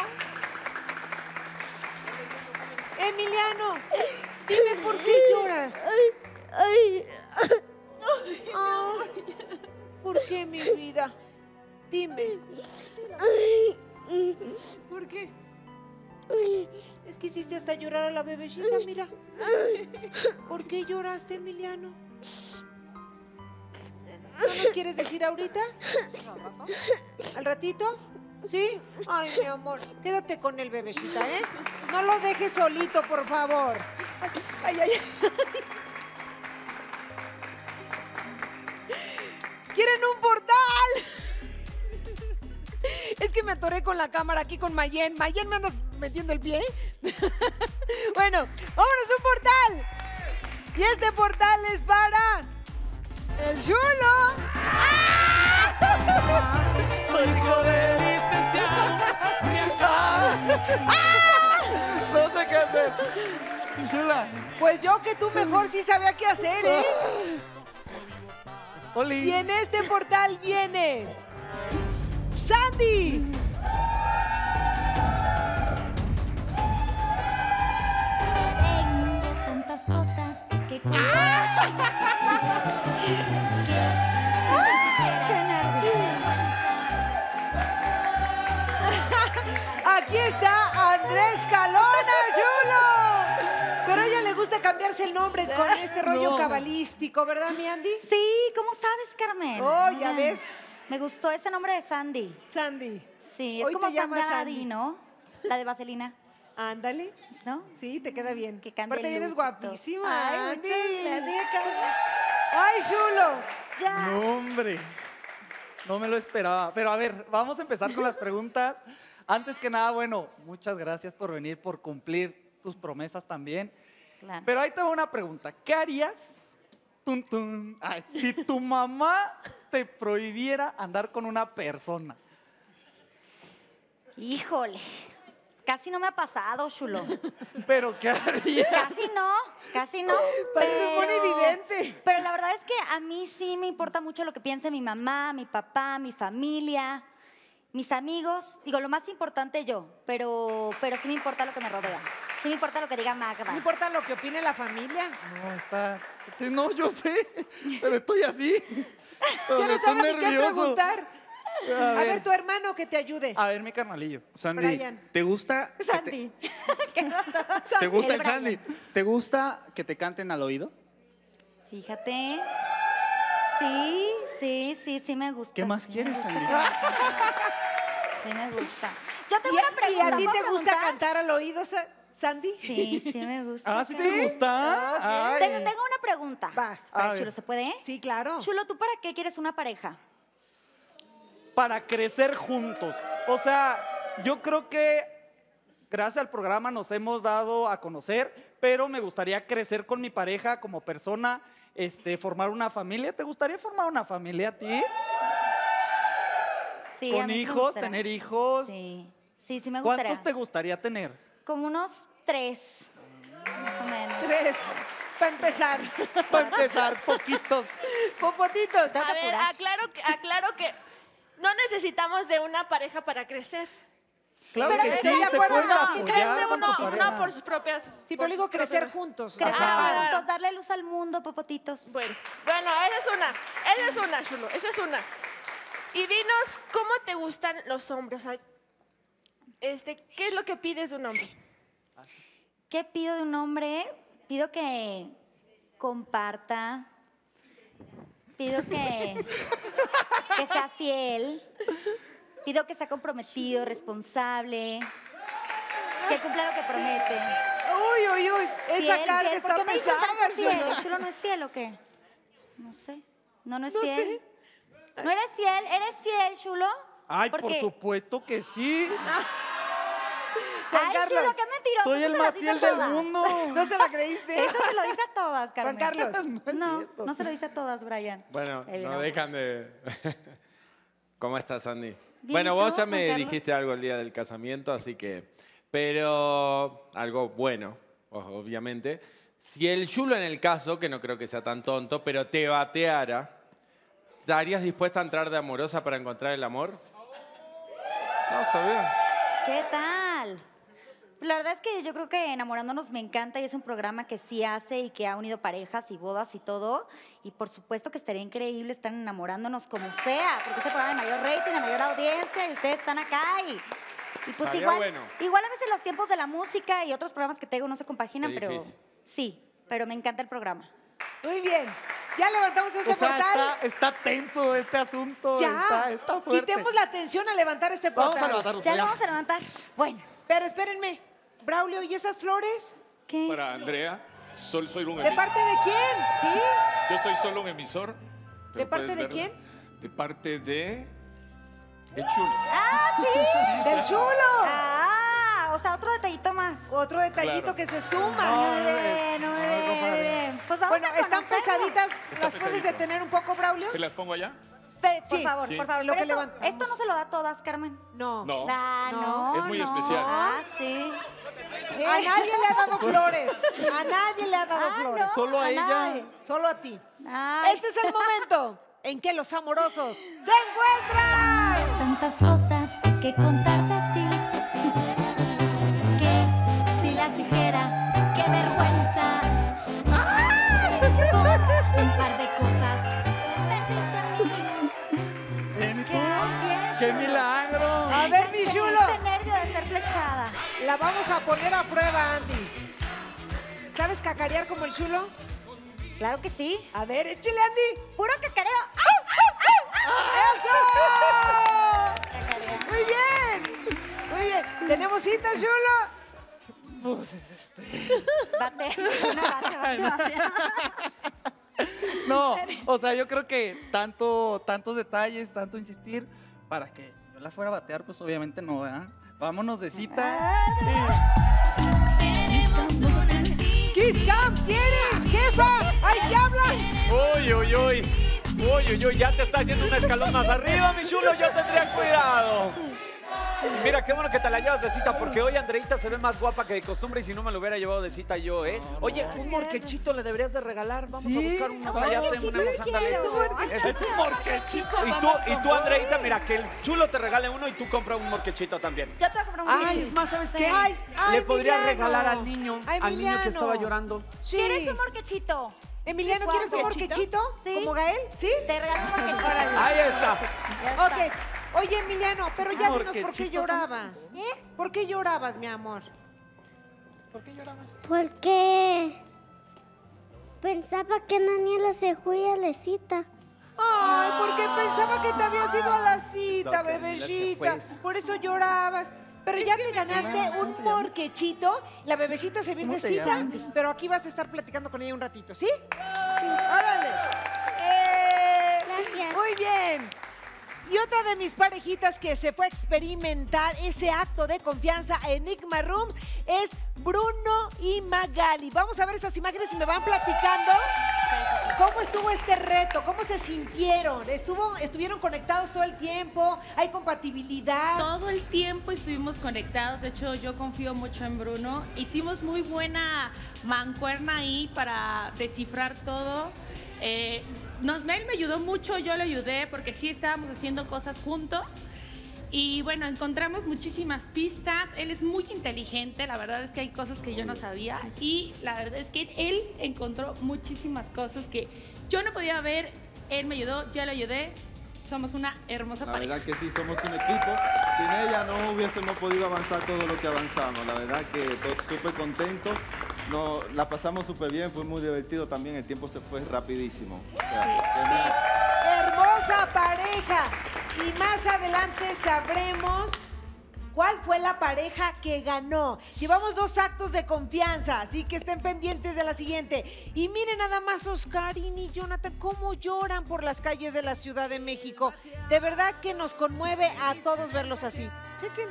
Emiliano, dime por qué lloras. Ay, Ay, ¿por qué, mi vida? Dime. ¿Por qué? Es que hiciste hasta llorar a la bebecita, mira. ¿Por qué lloraste, Emiliano? ¿No nos quieres decir ahorita? ¿Al ratito? ¿Sí? Ay, mi amor, quédate con el bebecita, ¿eh? No lo dejes solito, por favor. Ay, ay, ay. ¡Quieren un portal! Es que me atoré con la cámara aquí con Mayen. Mayen, ¿me andas metiendo el pie? Bueno, vámonos a un portal. Y este portal es para... ¡el chulo! Soy hijo de licenciado. No sé qué hacer. Chula. Pues yo que tú mejor sí sabía qué hacer, ¿eh? Oli. Y en este portal viene... ¡Sandy! Tengo tantas cosas que Aquí está Andrés Calona, chulo. Pero a ella le gusta cambiarse el nombre con este rollo No. cabalístico, ¿verdad, mi Andy? Sí, ¿cómo sabes, Carmen? Oh, ya Mira, ves. Me gustó ese nombre de Sandy. Sandy. Sí, es Hoy como te llamas Sandari, Sandy. ¿no? La de Vaselina. Ándale. ¿No? Sí, te queda bien. Que cambie Aparte el vienes look. guapísima, Ay, Andy. muchas gracias. Ay, chulo. Ya. No, hombre. No me lo esperaba. Pero a ver, vamos a empezar con las preguntas. Antes que nada, bueno, muchas gracias por venir, por cumplir tus promesas también. Claro. Pero ahí te va una pregunta. ¿Qué harías Tun, tun. Ay, si tu mamá te prohibiera andar con una persona. Híjole, casi no me ha pasado, chulo. ¿Pero qué harías? Casi no, casi no. Pareces muy pero- evidente. Pero la verdad es que a mí sí me importa mucho lo que piense mi mamá, mi papá, mi familia, mis amigos. Digo, lo más importante yo, pero, pero sí me importa lo que me rodea. Sí me importa lo que diga Magda. ¿No importa lo que opine la familia? No, está... sí, No, yo sé, pero estoy así. Yo no Estoy sabía ni qué nervioso. preguntar. A A ver. ver, tu hermano que te ayude. A ver, mi carnalillo. Sandy, Brian. ¿te gusta? que te- Sandy. ¿Te gusta El el Sandy? ¿Te gusta que te canten al oído? Fíjate. Sí, sí, sí, sí me gusta. ¿Qué más sí me quieres, gusta Sandy? que- Sí me gusta. Yo tengo ¿Y, una pregunta. ¿Y a ti te ¿puedo gusta preguntar? cantar al oído, Sa- Sandy? Sí, sí me gusta. Ah, ¿sí te gusta? Ay. Tengo, tengo una pregunta. Va. Para A ver. Chulo, ¿se puede? Sí, claro. Chulo, ¿tú para qué quieres una pareja? Para crecer juntos. O sea, yo creo que gracias al programa nos hemos dado a conocer, pero me gustaría crecer con mi pareja como persona, este, formar una familia. ¿Te gustaría formar una familia a ti? Sí, a Con mí sí me hijos, gustaría. tener hijos. Sí, sí, sí me gustaría. ¿Cuántos te gustaría tener? Como unos tres, más o menos. Tres. Para empezar. Para empezar, poquitos. Popotitos. A ver, aclaro que, aclaro que no necesitamos de una pareja para crecer. Claro Pero que estoy sí, de te acuerdo, puedes no, apoyar Crece con tu uno, pareja. uno por sus propias. Sí, por pero digo sus crecer propias- juntos. Crecer Ah, juntos, darle luz al mundo, popotitos. Bueno, bueno, esa es una, esa es una, Chulo, esa es una. Y dinos, ¿cómo te gustan los hombres? O sea, este, ¿qué es lo que pides de un hombre? ¿Qué pido de un hombre? Pido que comparta. Pido que, que sea fiel. Pido que sea comprometido, responsable. Que cumpla lo que promete. Uy, uy, uy. Esa Fiel, carga fiel. está ¿Por qué me dicen pesada, tanto fiel? Chulo. ¿El Chulo no es fiel o qué? No sé. ¿No, no es No fiel? sé. ¿No eres fiel? ¿Eres fiel, Chulo? Ay, por Porque- supuesto que sí. Juan Ay, Carlos. Chulo, qué mentiroso. Soy eso el se más las dice fiel a del todas. mundo. ¿No se la creíste? Eso se lo dice a todas, Carmen. Juan Carlos. No, no se lo dice a todas, Brian. Bueno, Ahí no viene. dejan de... ¿Cómo estás, Andy? Bien, Bueno, ¿y vos tú, ya Juan me Carlos? dijiste algo el día del casamiento, así que... Pero algo bueno, o- obviamente. Si el Yulo en el caso, que no creo que sea tan tonto, pero te bateara, ¿estarías dispuesta a entrar de amorosa para encontrar el amor? No, está bien. ¿Qué tal? La verdad es que yo creo que Enamorándonos me encanta y es un programa que sí hace y que ha unido parejas y bodas y todo. Y por supuesto que estaría increíble estar enamorándonos como sea, porque es el programa de mayor rating, de mayor audiencia y ustedes están acá y, y pues Estaría igual, bueno. igual a veces los tiempos de la música y otros programas que tengo no se compaginan, Qué pero difícil. sí, pero me encanta el programa. Muy bien. Ya levantamos este O sea, portal. está, está tenso este asunto. Ya. Está, está fuerte. Quitemos la atención a levantar este portal. Vamos a levantarlo. ¿Ya ya. lo vamos a levantar? Bueno. Pero espérenme. Braulio, ¿y esas flores? ¿Qué? Para Andrea, sol, soy un ¿De emisor. parte de quién? ¿Sí? Yo soy solo un emisor. ¿De pero parte puedes de verlo. quién? De parte de... El chulo. ¡Ah, sí! ¡Del chulo! ¡Ah! O sea, otro detallito más. Otro detallito Claro. que se suma. Muy bien, muy bien, muy bien. Pues vamos Bueno, a están conocerlo. pesaditas. Está ¿Las puedes pesadito. detener un poco, Braulio? ¿Te las pongo allá? Pero, por Sí, favor, sí. por favor. Lo Pero que esto, levantamos. esto no se lo da a todas, Carmen. No. No. Ah, no, Es muy no. especial. Ah, sí. A nadie le ha dado flores. A nadie le ha dado Ah, flores. no, Solo a ella. nadie. Solo a ti. Ay. Este es el momento en que los amorosos se encuentran. Tantas cosas que contar de ti, que si las dijera, qué vergüenza. Por un par de copas, perdiste a mí. Bien, ¿y tú? Bien, ¡Qué chulo. milagro! A ver, mi chulo. Este nervio de ser flechada. La vamos a poner a prueba, Andy. ¿Sabes cacarear como el chulo? Claro que sí. A ver, échale, Andy. Puro cacareo. ¡Eso! Muy bien. Muy bien. ¿Tenemos cita, chulo? Pues es este. Bate. No, bate, bate, bate. No, o sea, yo creo que tanto, tantos detalles, tanto insistir, para que yo la fuera a batear, pues obviamente no, ¿verdad? Vámonos de cita. Tenemos una cita. Miss Camps, ¿quieres? ¡Jefa! ¡Ay, qué hablan! Uy, uy, uy. Uy, uy, uy, ya te está haciendo un escalón más arriba, mi chulo. Yo tendría cuidado. Mira, qué bueno que te la llevas de cita, porque hoy Andreita se ve más guapa que de costumbre y si no me lo hubiera llevado de cita yo, ¿eh? Oye, un morquechito le deberías de regalar. Vamos a buscar unos allá, tenemos, ándale. Es un morquechito. Y tú, y tú, Andreita, mira, que el chulo te regale uno y tú compras un morquechito también. Yo te voy a comprar un Ay, morquechito. es más, ¿sabes qué? Ay, ay, Le podrías Emiliano. regalar al niño, Ay, al niño que Emiliano. estaba llorando. Sí. ¿Quieres un morquechito? Emiliano, ¿quieres un morquechito? Sí. ¿Como Gael? ¿Sí? Te regalo un morquechito. Ahí está. Ok. Oye, Emiliano, pero ya dinos por qué Morquechitos llorabas. ¿Eh? ¿Por qué llorabas, mi amor? ¿Por qué llorabas? Porque pensaba que Daniela se fue a la cita. Ay, porque pensaba que te habías ido a la cita, No, que Daniela se bebecita. fue. Por eso llorabas. Pero ya te ganaste un morquechito. La bebecita se viene de ¿Cómo te cita, llamas? pero aquí vas a estar platicando con ella un ratito, ¿sí? ¡Órale! Eh, Gracias. Muy bien. Y otra de mis parejitas que se fue a experimentar ese acto de confianza a Enigma Rooms es Bruno y Magali. Vamos a ver esas imágenes y me van platicando cómo estuvo este reto, cómo se sintieron. Estuvo, estuvieron conectados todo el tiempo, hay compatibilidad. Todo el tiempo estuvimos conectados, de hecho yo confío mucho en Bruno. Hicimos muy buena mancuerna ahí para descifrar todo. Eh, nos, él me ayudó mucho, yo lo ayudé porque sí estábamos haciendo cosas juntos. Y bueno, encontramos muchísimas pistas. Él es muy inteligente, la verdad es que hay cosas que yo no sabía. Y la verdad es que él encontró muchísimas cosas que yo no podía ver. Él me ayudó, yo le ayudé. Somos una hermosa La pareja. verdad que sí, somos un equipo. Sin ella no hubiésemos podido avanzar todo lo que avanzamos. La verdad que estoy súper contento. No, la pasamos súper bien, fue muy divertido también. El tiempo se fue rapidísimo. O sea, genial. Hermosa pareja. Y más adelante sabremos cuál fue la pareja que ganó. Llevamos dos actos de confianza, así que estén pendientes de la siguiente. Y miren nada más Oscarín y Jonathan cómo lloran por las calles de la Ciudad de México. De verdad que nos conmueve a todos verlos así. Chequen.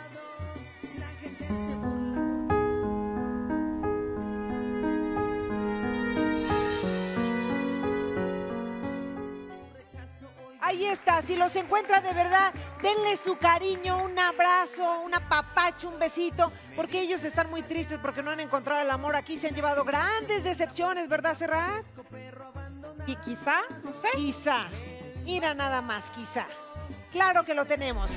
Ahí está, si los encuentra de verdad, denle su cariño, un abrazo, un apapacho, un besito, porque ellos están muy tristes porque no han encontrado el amor aquí, se han llevado grandes decepciones, ¿verdad, Serrat? Y quizá, no sé. Quizá, mira nada más, quizá. Claro que lo tenemos.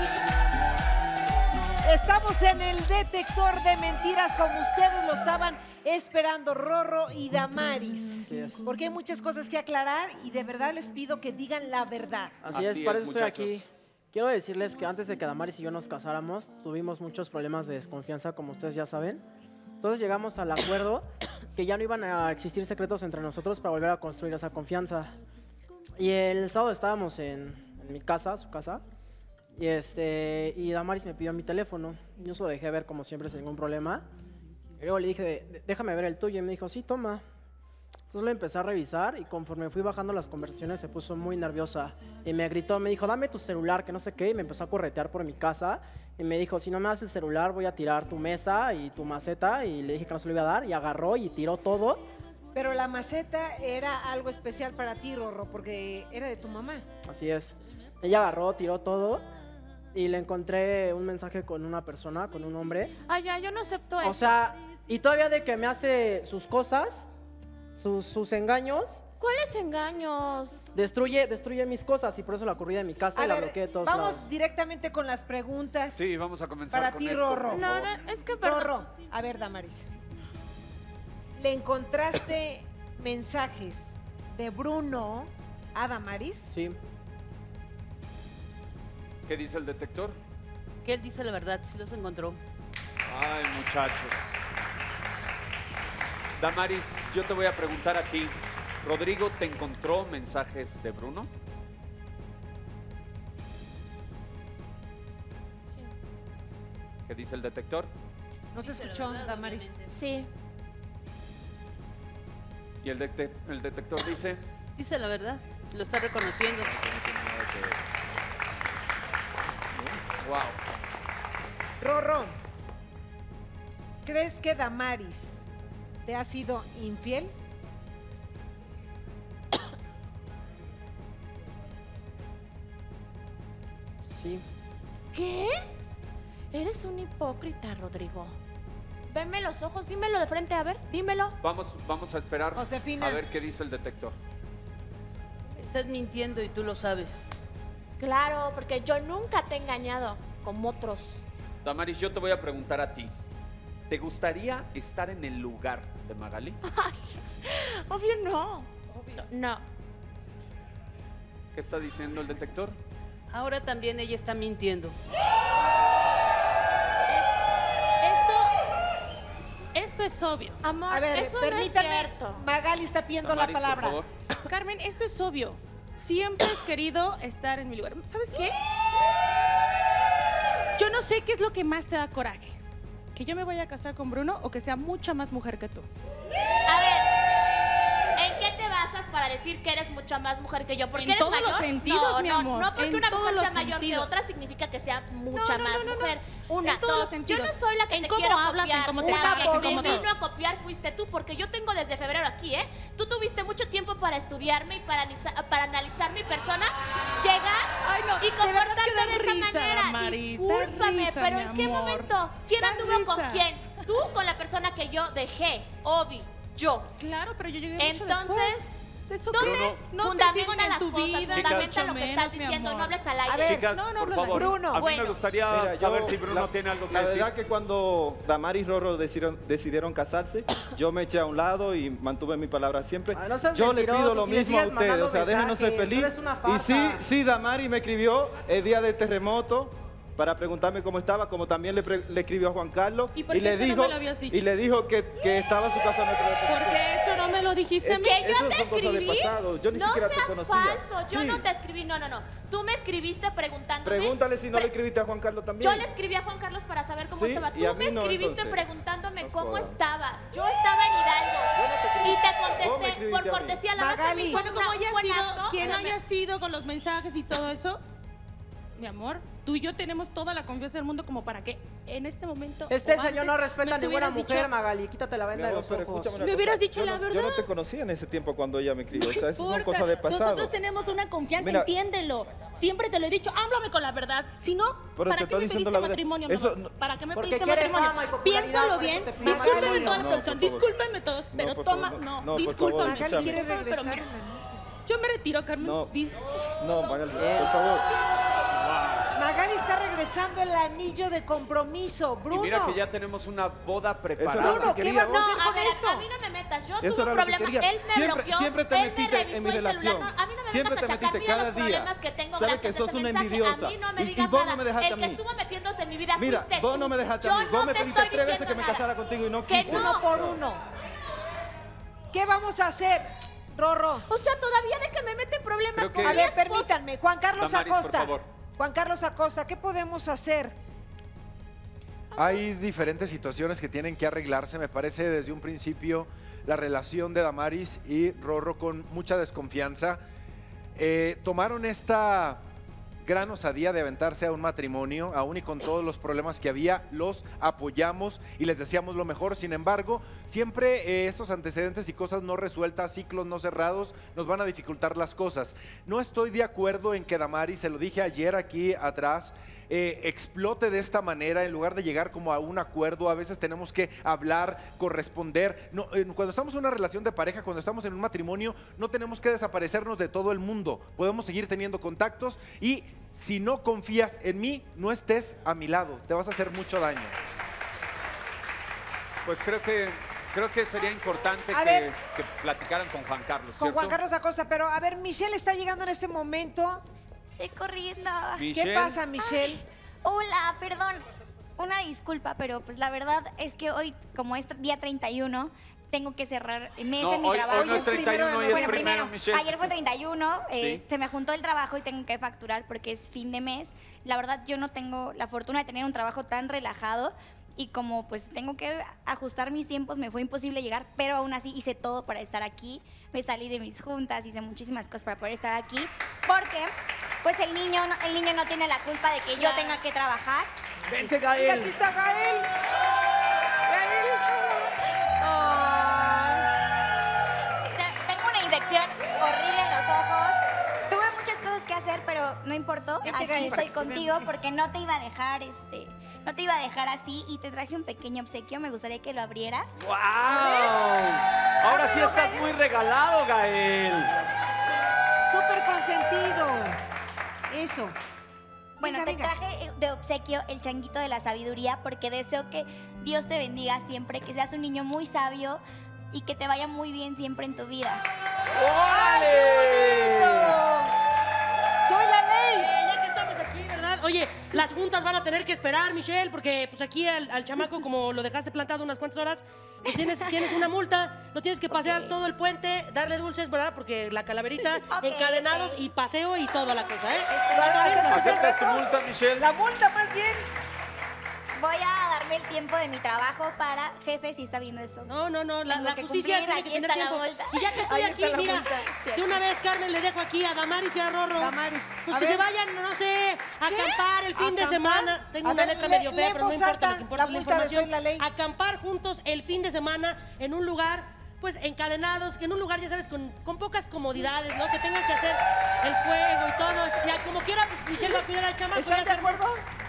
Estamos en el detector de mentiras como ustedes lo estaban esperando, Rorro y Damaris. Así es. Porque hay muchas cosas que aclarar y de verdad les pido que digan la verdad. Así, es, para eso estoy aquí. Quiero decirles que antes de que Damaris y yo nos casáramos, tuvimos muchos problemas de desconfianza, como ustedes ya saben. Entonces llegamos al acuerdo que ya no iban a existir secretos entre nosotros para volver a construir esa confianza. Y el sábado estábamos en, en mi casa, su casa, y, este, y Damaris me pidió mi teléfono. Yo se lo dejé ver como siempre sin ningún problema. Y luego le dije, de- de- déjame ver el tuyo. Y me dijo, sí, toma. Entonces lo empecé a revisar y conforme fui bajando las conversaciones se puso muy nerviosa. Y me gritó, me dijo, dame tu celular, que no sé qué. Y me empezó a corretear por mi casa. Y me dijo, si no me das el celular voy a tirar tu mesa y tu maceta. Y le dije que no se lo iba a dar. Y agarró y tiró todo. Pero la maceta era algo especial para ti, Rorro, porque era de tu mamá. Así es. Ella agarró, tiró todo. Y le encontré un mensaje con una persona, con un hombre. Ay, ya, yo no acepto eso. O sea, y todavía de que me hace sus cosas, sus, sus engaños, ¿Cuáles engaños? destruye, destruye mis cosas y por eso la corrí de mi casa A y la ver, bloqueé de todos vamos lados. directamente con las preguntas. Sí, vamos a comenzar Para con ti, esto, Rorro. por No, favor. no, es que Rorro, a ver, Damaris. ¿Le encontraste mensajes de Bruno a Damaris? Sí. ¿Qué dice el detector? Que él dice la verdad, sí los encontró. Ay, muchachos. Damaris, yo te voy a preguntar a ti. ¿Rodrigo te encontró mensajes de Bruno? ¿Qué dice el detector? ¿No se escuchó, Damaris? Sí. ¿Y el, detec- el detector dice? Dice la verdad, lo está reconociendo. Wow. Rorro, ¿crees que Damaris ¿te ha sido infiel? Sí. ¿Qué? Eres un hipócrita, Rodrigo. Veme los ojos, dímelo de frente, a ver, dímelo. Vamos, vamos a esperar Josefina. a ver qué dice el detector. Estás mintiendo y tú lo sabes. Claro, porque yo nunca te he engañado, como otros. Damaris, yo te voy a preguntar a ti. ¿Te gustaría estar en el lugar de Magali? Ay, obvio no. Obvio no. ¿Qué está diciendo el detector? Ahora también ella está mintiendo. Esto, esto es obvio. Amor, A ver, eso permítame. no es cierto. Magali está pidiendo Damaris, la por palabra. favor. Carmen, esto es obvio. Siempre has querido estar en mi lugar. ¿Sabes qué? Yo no sé qué es lo que más te da coraje. ¿Que yo me vaya a casar con Bruno o que sea mucha más mujer que tú? A ver, ¿en qué te basas para decir que eres mucha más mujer que yo? ¿Porque En eres todos mayor? los sentidos, no, mi no, amor, no porque en una todos mujer sea los mayor sentidos. que otra significa que sea mucha No, no, más no, no, no. mujer. Una, En todos dos. los sentidos. Yo no soy la que En te cómo quiero hablas, en copiar. cómo te la hablas, que en me cómo todo. vino a copiar fuiste tú, porque yo tengo desde febrero aquí, ¿eh? Tú tuviste mucho tiempo para estudiarme y para, analiza- para analizar mi persona, llegar Ay, no, y de verdad comportarte que da de esa risa, manera. Damaris, da Discúlpame, risa, pero mi ¿en qué amor. momento? ¿Quién Da anduvo con risa. quién? Tú con la persona que yo dejé, Obi, yo. Claro, pero yo llegué mucho Entonces, después. Eso ¿dónde? Bruno. No te sigo Fundamenta en las tu cosas, vida, fundamenta mucho lo que menos, estás mi diciendo, no amor. hables al aire. A ver, Chicas, no, no por hablo favor. Bruno. A mí Bueno. me gustaría Mira, saber yo- si Bruno la- tiene algo que La decir. verdad que cuando Damaris y Rorro decidieron, decidieron casarse, yo me eché a un lado y mantuve mi palabra siempre. Ay, no seas yo le mentiroso, pido lo si le mismo a sigues ustedes, mandando o sea, déjenos ser mensajes, felices. eres una Y farsa. sí, sí, Damaris me escribió el día del terremoto para preguntarme cómo estaba, como también le, pre- le escribió a Juan Carlos ¿Y por qué le eso no dijo me lo habías dicho? y le dijo que, que estaba su casa en otro Porque eso no me lo dijiste a mí. ¿Que yo Eso te son cosas de escribí? pasado, yo ni no siquiera te seas conocía. falso, yo Sí. no te escribí, no, no, no. Tú me escribiste preguntándome. Pregúntale si no Pre- le escribiste a Juan Carlos también. Yo le escribí a Juan Carlos para saber cómo Sí, estaba. y a Tú mí me no, escribiste entonces. preguntándome No cómo jodas. estaba. Yo estaba en Hidalgo. Y te Vos me contesté escribiste por a mí. cortesía. La verdad se me Magali. hizo Bueno, como una- haya un buen sido, acto. quien Espérame. haya sido con los mensajes y todo eso, mi amor, tú y yo tenemos toda la confianza del mundo como para que en este momento. Este o señor no antes respeta a me ninguna estuvieras mujer, dicho- Magali. Quítate la Mi venda de amor, los pero ojos. escúchame una Me cosa, hubieras dicho yo la no- verdad. Yo no te conocía en ese tiempo cuando ella me escribió. O sea, esas son Importa. cosas de pasado. Nosotros tenemos una confianza, Mira. entiéndelo. Siempre te lo he dicho, háblame con la verdad. Si no, Pero ¿para te qué estoy me diciendo pediste la verdad. matrimonio, mi Eso amor? no- ¿Para qué me Porque pediste quieres matrimonio? fama y popularidad, Piénsalo por eso bien. te pido Discúlpenme matrimonio. toda la No, producción. por favor. Discúlpenme todos, pero No, por toma, favor, no, no, por discúlpame. favor, Magali quiere Pero regresar. mira, yo me retiro, Carmen. No. Dis- No, Magali, por favor. Magali está regresando el anillo de compromiso. Y Bruno. mira que ya tenemos una boda preparada. era lo Bruno, que ¿qué quería, vas a vos. hacer No, a con ver, esto? a mí no me metas. Yo Eso tuve era un lo que problema. quería. Él me Siempre- bloqueó. siempre te él metiste me en revisó mi el celular. relación. No, a mí no me Siempre vengas te a achacar metiste mí a los cada día. problemas que tengo Sabes gracias que a sos este una mensaje. envidiosa. A mí no me Y- y digas vos no nada. me dejaste El a que mí. estuvo metiéndose en mi vida Mira, fuiste vos tú. no me dejaste Yo a mí. Vos no me te pediste estoy tres veces diciendo que me nada. casara contigo y no Que quise. no. Uno por uno. ¿Qué vamos a hacer, Rorro? O sea, todavía de que me meten problemas Creo con que- A mi ver, esposa. permítanme. Juan Carlos Damaris, por Acosta. favor. Juan Carlos Acosta, ¿qué podemos hacer? Hay diferentes situaciones que tienen que arreglarse. Me parece desde un principio la relación de Damaris y Rorro con mucha desconfianza. Eh, tomaron esta gran osadía de aventarse a un matrimonio, aún y con todos los problemas que había, los apoyamos y les deseamos lo mejor. Sin embargo, siempre eh, estos antecedentes y cosas no resueltas, ciclos no cerrados, nos van a dificultar las cosas. No estoy de acuerdo en que Damaris, se lo dije ayer aquí atrás, eh, explote de esta manera en lugar de llegar como a un acuerdo. A veces tenemos que hablar, corresponder. No, eh, cuando estamos en una relación de pareja, cuando estamos en un matrimonio, no tenemos que desaparecernos de todo el mundo. Podemos seguir teniendo contactos y si no confías en mí, no estés a mi lado. Te vas a hacer mucho daño. Pues creo que creo que sería importante A que, ver. que platicaran con Juan Carlos, Con ¿cierto? Juan Carlos Acosta, pero a ver, Michelle está llegando en este momento. Estoy corriendo. ¿Qué Michelle. pasa, Michelle? Hola, perdón. Una disculpa, pero pues la verdad es que hoy, como es día treinta y uno, tengo que cerrar mes No, en mi hoy- trabajo. hoy no es treinta y uno, hoy es bueno, primero, primero, Michelle. ayer fue treinta y uno, eh, Sí. se me juntó el trabajo y tengo que facturar porque es fin de mes. La verdad, yo no tengo la fortuna de tener un trabajo tan relajado y como pues tengo que ajustar mis tiempos, me fue imposible llegar, pero aún así hice todo para estar aquí. Me salí de mis juntas, hice muchísimas cosas para poder estar aquí, porque pues el niño, no- el niño no tiene la culpa de que yo Claro. tenga que trabajar. Vente, Y Gael. aquí está Gael. Gael. no importó, Ya te aquí gané, para estoy que te contigo vean. porque no te iba a dejar, este, no te iba a dejar así y te traje un pequeño obsequio, me gustaría que lo abrieras. ¡Wow! Ahora sí estás muy regalado, Gael. Súper consentido. Eso. Bueno, Venga, te venga. traje de obsequio el changuito de la sabiduría porque deseo que Dios te bendiga siempre, que seas un niño muy sabio y que te vaya muy bien siempre en tu vida. ¡Órale! ¡Soy la ley! Eh, ya que estamos aquí, ¿verdad? Oye, las juntas van a tener que esperar, Michelle, porque pues aquí al, al chamaco, como lo dejaste plantado unas cuantas horas, pues tienes, tienes una multa, lo tienes que pasear todo el puente, darle dulces, ¿verdad? Porque la calaverita, Ok, encadenados ok. y paseo y toda la cosa, ¿eh? ¿Aceptas tu multa, Michelle? La multa más bien. Voy a darme el tiempo de mi trabajo para, jefe, si está viendo esto. No, no, no, la, Tengo la que justicia cumplir, tiene que aquí tener está la tiempo. multa. Y ya que estoy Ahí aquí, está la mira, multa. de una vez, Carmen, le dejo aquí a Damaris y a Rorro. Damaris. Pues A que ver. se vayan, no sé, a acampar el fin de ¿Acampar? semana. Tengo A una ver, letra lee- medio lee fea, en pero no voz importa, alta lo que importa la es la multa de información. Soy la Ley. Acampar juntos el fin de semana en un lugar, pues encadenados, en un lugar, ya sabes, con, con pocas comodidades, ¿no? Que tengan que hacer el fuego y todo. Ya, como quiera, pues Michelle va a cuidar al chamaco. ¿Están ya de se- acuerdo?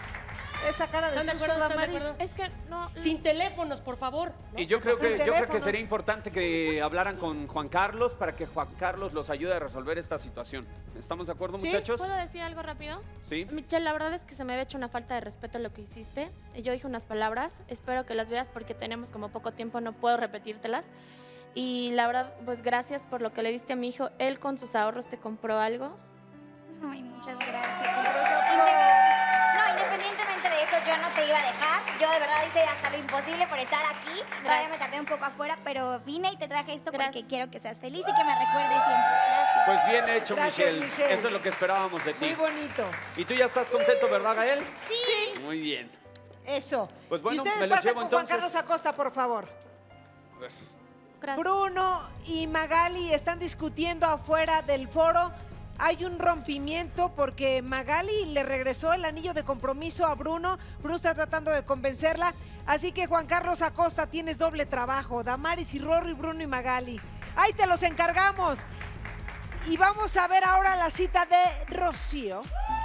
Esa cara de ¿Están de susto, acuerdo? ¿Están de Damaris. acuerdo? Es que no. Sin teléfonos, por favor. ¿no? Y yo creo, Sin que, yo creo que teléfonos. sería importante que hablaran con Juan Carlos para que Juan Carlos los ayude a resolver esta situación. ¿Estamos de acuerdo, ¿Sí? muchachos? ¿Puedo decir algo rápido? Sí. Michelle, la verdad es que se me había hecho una falta de respeto lo que hiciste. Yo dije unas palabras, espero que las veas porque tenemos como poco tiempo, no puedo repetírtelas. Y la verdad, pues gracias por lo que le diste a mi hijo. Él con sus ahorros te compró algo. Ay, muchas gracias. Inde- No, independientemente de eso, yo no te iba a dejar. Yo de verdad hice hasta lo imposible por estar aquí. Todavía me tardé un poco afuera, pero vine y te traje esto porque quiero que seas feliz y que me recuerdes siempre. Gracias. Pues bien hecho, Gracias, Michelle. Michelle. Eso es lo que esperábamos de ti. Muy bonito. ¿Y tú ya estás contento, verdad, Gael? Sí. Muy bien. Eso. Pues bueno, y ustedes me los pasan llevo con Juan entonces. Carlos Acosta, por favor. A ver. Gracias. Bruno y Magali están discutiendo afuera del foro. Hay un rompimiento porque Magali le regresó el anillo de compromiso a Bruno. Bruno está tratando de convencerla. Así que Juan Carlos Acosta, tienes doble trabajo. Damaris y Rorro y Bruno y Magali. Ahí te los encargamos. Y vamos a ver ahora la cita de Rocío.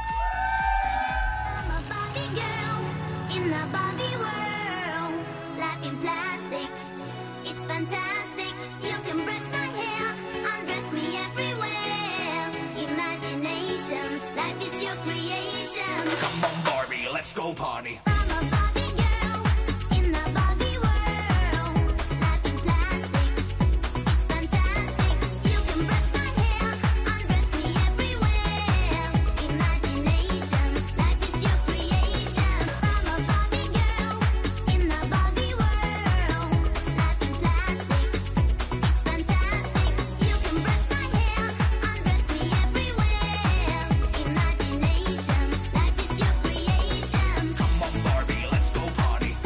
I'm a Barbie girl in the Barbie world. Life in plastic, it's fantastic. You can brush my hair, undress me everywhere. Imagination, life is your creation. Come on, Barbie, let's go party. I'm a Barbie girl in the Barbie world. Life in plastic, it's fantastic. You can brush my hair, undress me everywhere. Imagination, life is your creation. I'm a Barbie girl in the Barbie world. Life in plastic, it's fantastic. You can brush my hair, undress me everywhere. Imagination, life is your creation. Come on, Barbie, let's go party.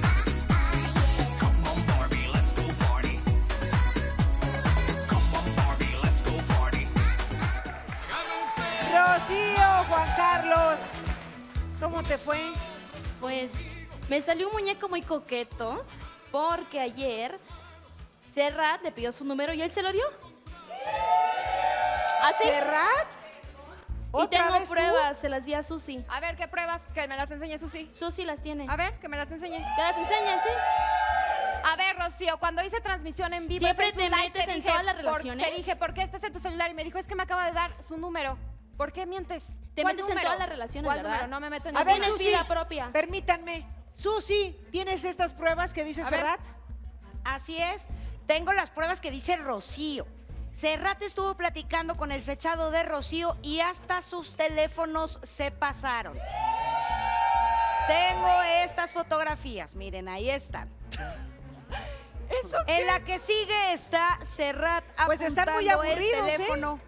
Come on, Barbie, let's go party. Come on, Barbie, let's go party. Rocío, Juan Carlos. ¿Cómo te fue? Pues me salió un muñeco muy coqueto porque ayer Serrat le pidió su número y él se lo dio. ¿Así? ¿Serrat? Y ¿Otra tengo vez tú? pruebas, se las di a Susi. A ver, ¿qué pruebas? Que me las enseñe Susi. Susi las tiene. A ver, que me las enseñe. Que las enseñen, sí. A ver, Rocío, cuando hice transmisión en vivo Siempre en Facebook te Live, metes en dije, todas las por- relaciones. Te dije, ¿por qué estás en tu celular? Y me dijo, es que me acaba de dar su número. ¿Por qué mientes? Te ¿Cuál metes en número? todas las relaciones, ¿Cuál ¿verdad? número? No me meto en A ver, ninguna. Susi, vida propia. permítanme. Susi, ¿tienes estas pruebas que dice A ver. Serrat? Así es, tengo las pruebas que dice Rocío. Serrat estuvo platicando con el fechado de Rocío y hasta sus teléfonos se pasaron. Tengo estas fotografías, miren, ahí están. En la que sigue está Serrat Pues están muy apuntando el aburridos, ¿eh? teléfono.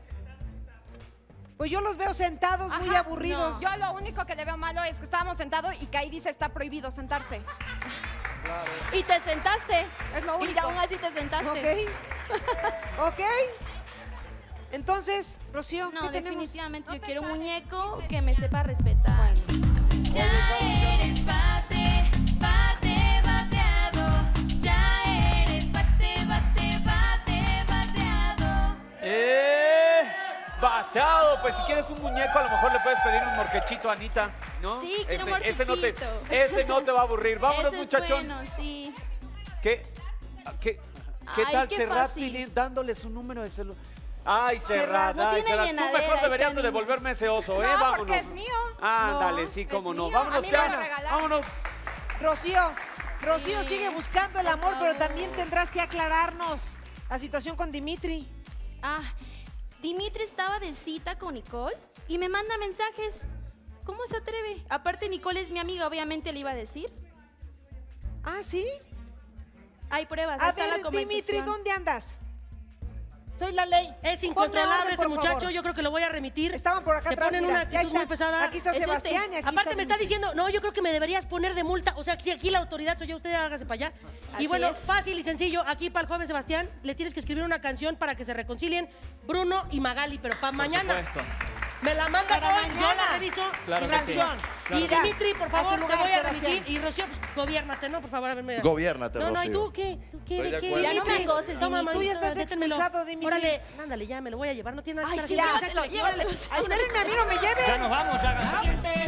Pues yo los veo sentados, muy Ajá, aburridos. no. Yo lo único que le veo malo es que estábamos sentados y que ahí dice está prohibido sentarse. Y te sentaste. Es lo Y único. aún así te sentaste. Ok. Ok. Entonces, Rocío, No, ¿qué tenemos? definitivamente yo quiero un muñeco que me sepa respetar. Ya eres bate, bate, bateado. Ya eres bate, bate, bate, bateado. ¡Eh! Bateado pues si quieres un muñeco, a lo mejor le puedes pedir un morquechito a Anita, ¿no? Sí, quiero un ese, ese no te, morquechito. ese no te va a aburrir. Vámonos, Ese es muchachón. bueno, sí. ¿Qué, qué, qué Ay, tal qué Serrat fácil. pidiendo- dándole su número de celular? Ay, Serrat, Serrat, no ay, tiene Serrat. Tú llenadera mejor deberías este de niño. devolverme ese oso, ¿eh? No, Vámonos. porque es mío. Ándale, No, sí, cómo es no. mío. A Vámonos, mí me lo Tiana. regalaron. Vámonos. Rocío, Rocío Sí, sigue buscando el por amor, pero favor. también tendrás que aclararnos la situación con Dimitri. Ah, Dimitri estaba de cita con Nicole y me manda mensajes. ¿Cómo se atreve? Aparte, Nicole es mi amiga, obviamente le iba a decir. Ah, ¿sí? Hay pruebas, A está ver, la conversación. Dimitri, ¿dónde andas? Soy la ley. Es Ponme incontrolable orden, ese por muchacho, favor. yo creo que lo voy a remitir. Estaban por acá Se atrás, ponen mira, una ya actitud muy están. pesada. Aquí está Es este. Sebastián y aquí Aparte está me está Dimitri. diciendo, no, yo creo que me deberías poner de multa. O sea, si aquí la autoridad soy yo, usted hágase para allá. Así y bueno, es. fácil y sencillo, aquí para el joven Sebastián le tienes que escribir una canción para que se reconcilien Bruno y Magali, pero para mañana. Supuesto. Me la mandas Para hoy, yo mañana. la reviso Claro y que sí. canción. Claro y que sí. Dimitri, por A favor, su te lugar, voy a Sebastián. remitir. Y Rocío, pues gobiérnate, ¿no? Por favor, a ver, mira. Gobiérnate, No, no, ¿y Rocío. tú qué? ¿Tú qué? Estoy ¿De de qué? acuerdo. Ya no me Dimitri, acoses, toma, Dimitri. Tú ya manita, estás détenmelo. expulsado, Dimitri. Órale, ándale, ya, me lo voy a llevar. No tiene nada que Ay, estar sí, haciendo. llévatelo, Sexo, llévatelo. órale. Ay, espérenme, a mí no me lleven. Ya nos vamos, ya.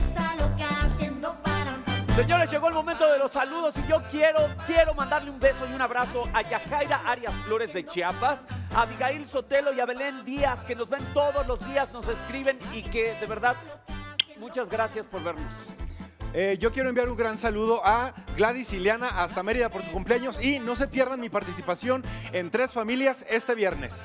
Señores, llegó el momento de los saludos y yo quiero, quiero mandarle un beso y un abrazo a Yajaira Arias Flores de Chiapas, a Abigail Sotelo y a Belén Díaz, que nos ven todos los días, nos escriben y que de verdad, muchas gracias por vernos. Eh, yo quiero enviar un gran saludo a Gladys Ileana hasta Mérida por su cumpleaños y no se pierdan mi participación en Tres Familias este viernes.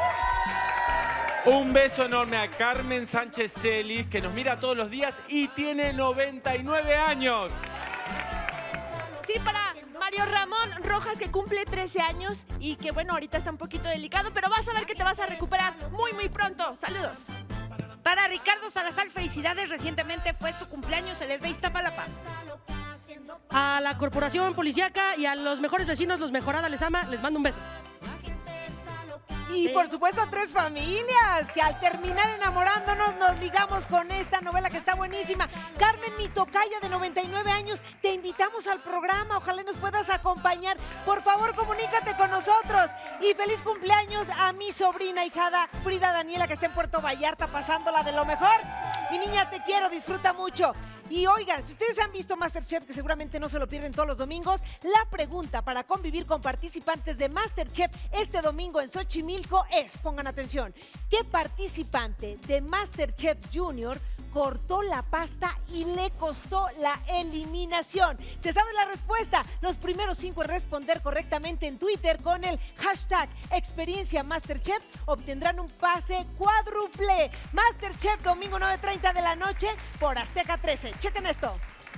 Un beso enorme a Carmen Sánchez Celis, que nos mira todos los días y tiene noventa y nueve años. Sí, para Mario Ramón Rojas, que cumple trece años y que, bueno, ahorita está un poquito delicado, pero vas a ver que te vas a recuperar muy, muy pronto. Saludos. Para Ricardo Salazar, felicidades. Recientemente fue su cumpleaños, se les de Iztapalapa. A la corporación policíaca y a los mejores vecinos, los Mejorada les ama, les mando un beso. Y por supuesto a Tres Familias, que al terminar enamorándonos nos ligamos con esta novela que está buenísima. Carmen, mi tocaya de noventa y nueve años, te invitamos al programa, ojalá nos puedas acompañar. Por favor, comunícate con nosotros. Y feliz cumpleaños a mi sobrina hijada Frida Daniela, que está en Puerto Vallarta pasándola de lo mejor. Mi niña, te quiero, disfruta mucho. Y oigan, si ustedes han visto MasterChef, que seguramente no se lo pierden todos los domingos, la pregunta para convivir con participantes de MasterChef este domingo en Xochimilco es, pongan atención, ¿qué participante de MasterChef Junior cortó la pasta y le costó la eliminación? ¿Te sabes la respuesta? Los primeros cinco en responder correctamente en Twitter con el hashtag Experiencia MasterChef obtendrán un pase cuádruple. MasterChef, domingo nueve treinta de la noche por Azteca trece. Chequen esto.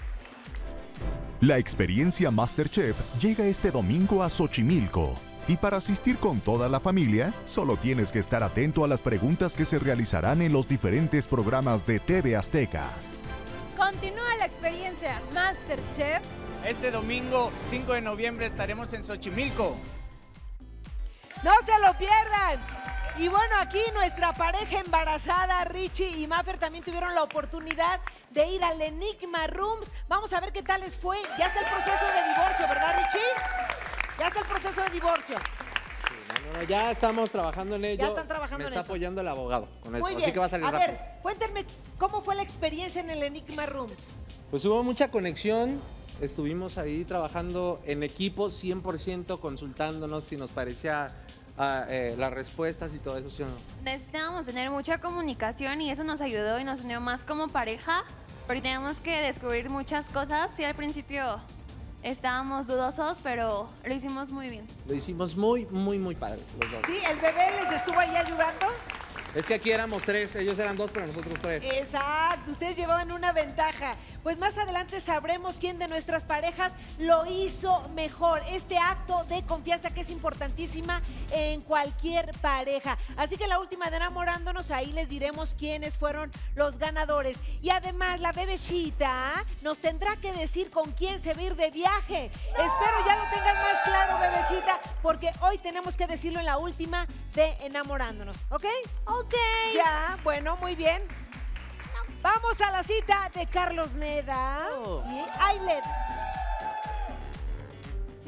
La experiencia MasterChef llega este domingo a Xochimilco. Y para asistir con toda la familia, solo tienes que estar atento a las preguntas que se realizarán en los diferentes programas de T V Azteca. Continúa la experiencia MasterChef. Este domingo cinco de noviembre estaremos en Xochimilco. ¡No se lo pierdan! Y bueno, aquí nuestra pareja embarazada, Richie y Maffer, también tuvieron la oportunidad de ir al Enigma Rooms. Vamos a ver qué tal les fue. Ya está el proceso de divorcio, ¿verdad, Richie? Ya está el proceso de divorcio. No, no, ya estamos trabajando en ello. Ya están trabajando Me en está eso. apoyando el abogado con eso, Muy bien. así que va a salir a rápido. ver, cuéntenme, ¿cómo fue la experiencia en el Enigma Rooms? Pues hubo mucha conexión, estuvimos ahí trabajando en equipo, cien por ciento consultándonos si nos parecía ah, eh, las respuestas y todo eso, ¿sí o no? Necesitábamos tener mucha comunicación y eso nos ayudó y nos unió más como pareja, porque teníamos que descubrir muchas cosas. Sí, al principio estábamos dudosos, pero lo hicimos muy bien. Lo hicimos muy, muy, muy padre los dos. Sí, el bebé les estuvo ahí ayudando. Es que aquí éramos tres, ellos eran dos, pero nosotros tres. Exacto, ustedes llevaban una ventaja. Pues más adelante sabremos quién de nuestras parejas lo hizo mejor. Este acto de confianza que es importantísima en cualquier pareja. Así que la última de enamorándonos, ahí les diremos quiénes fueron los ganadores. Y además la bebecita nos tendrá que decir con quién se va a ir de viaje. Espero ya lo tengas más claro, bebecita, porque hoy tenemos que decirlo en la última de enamorándonos, ¿ok? Ok. Ya, bueno, muy bien. Vamos a la cita de Carlos Neda Oh. y Ailet. Sí,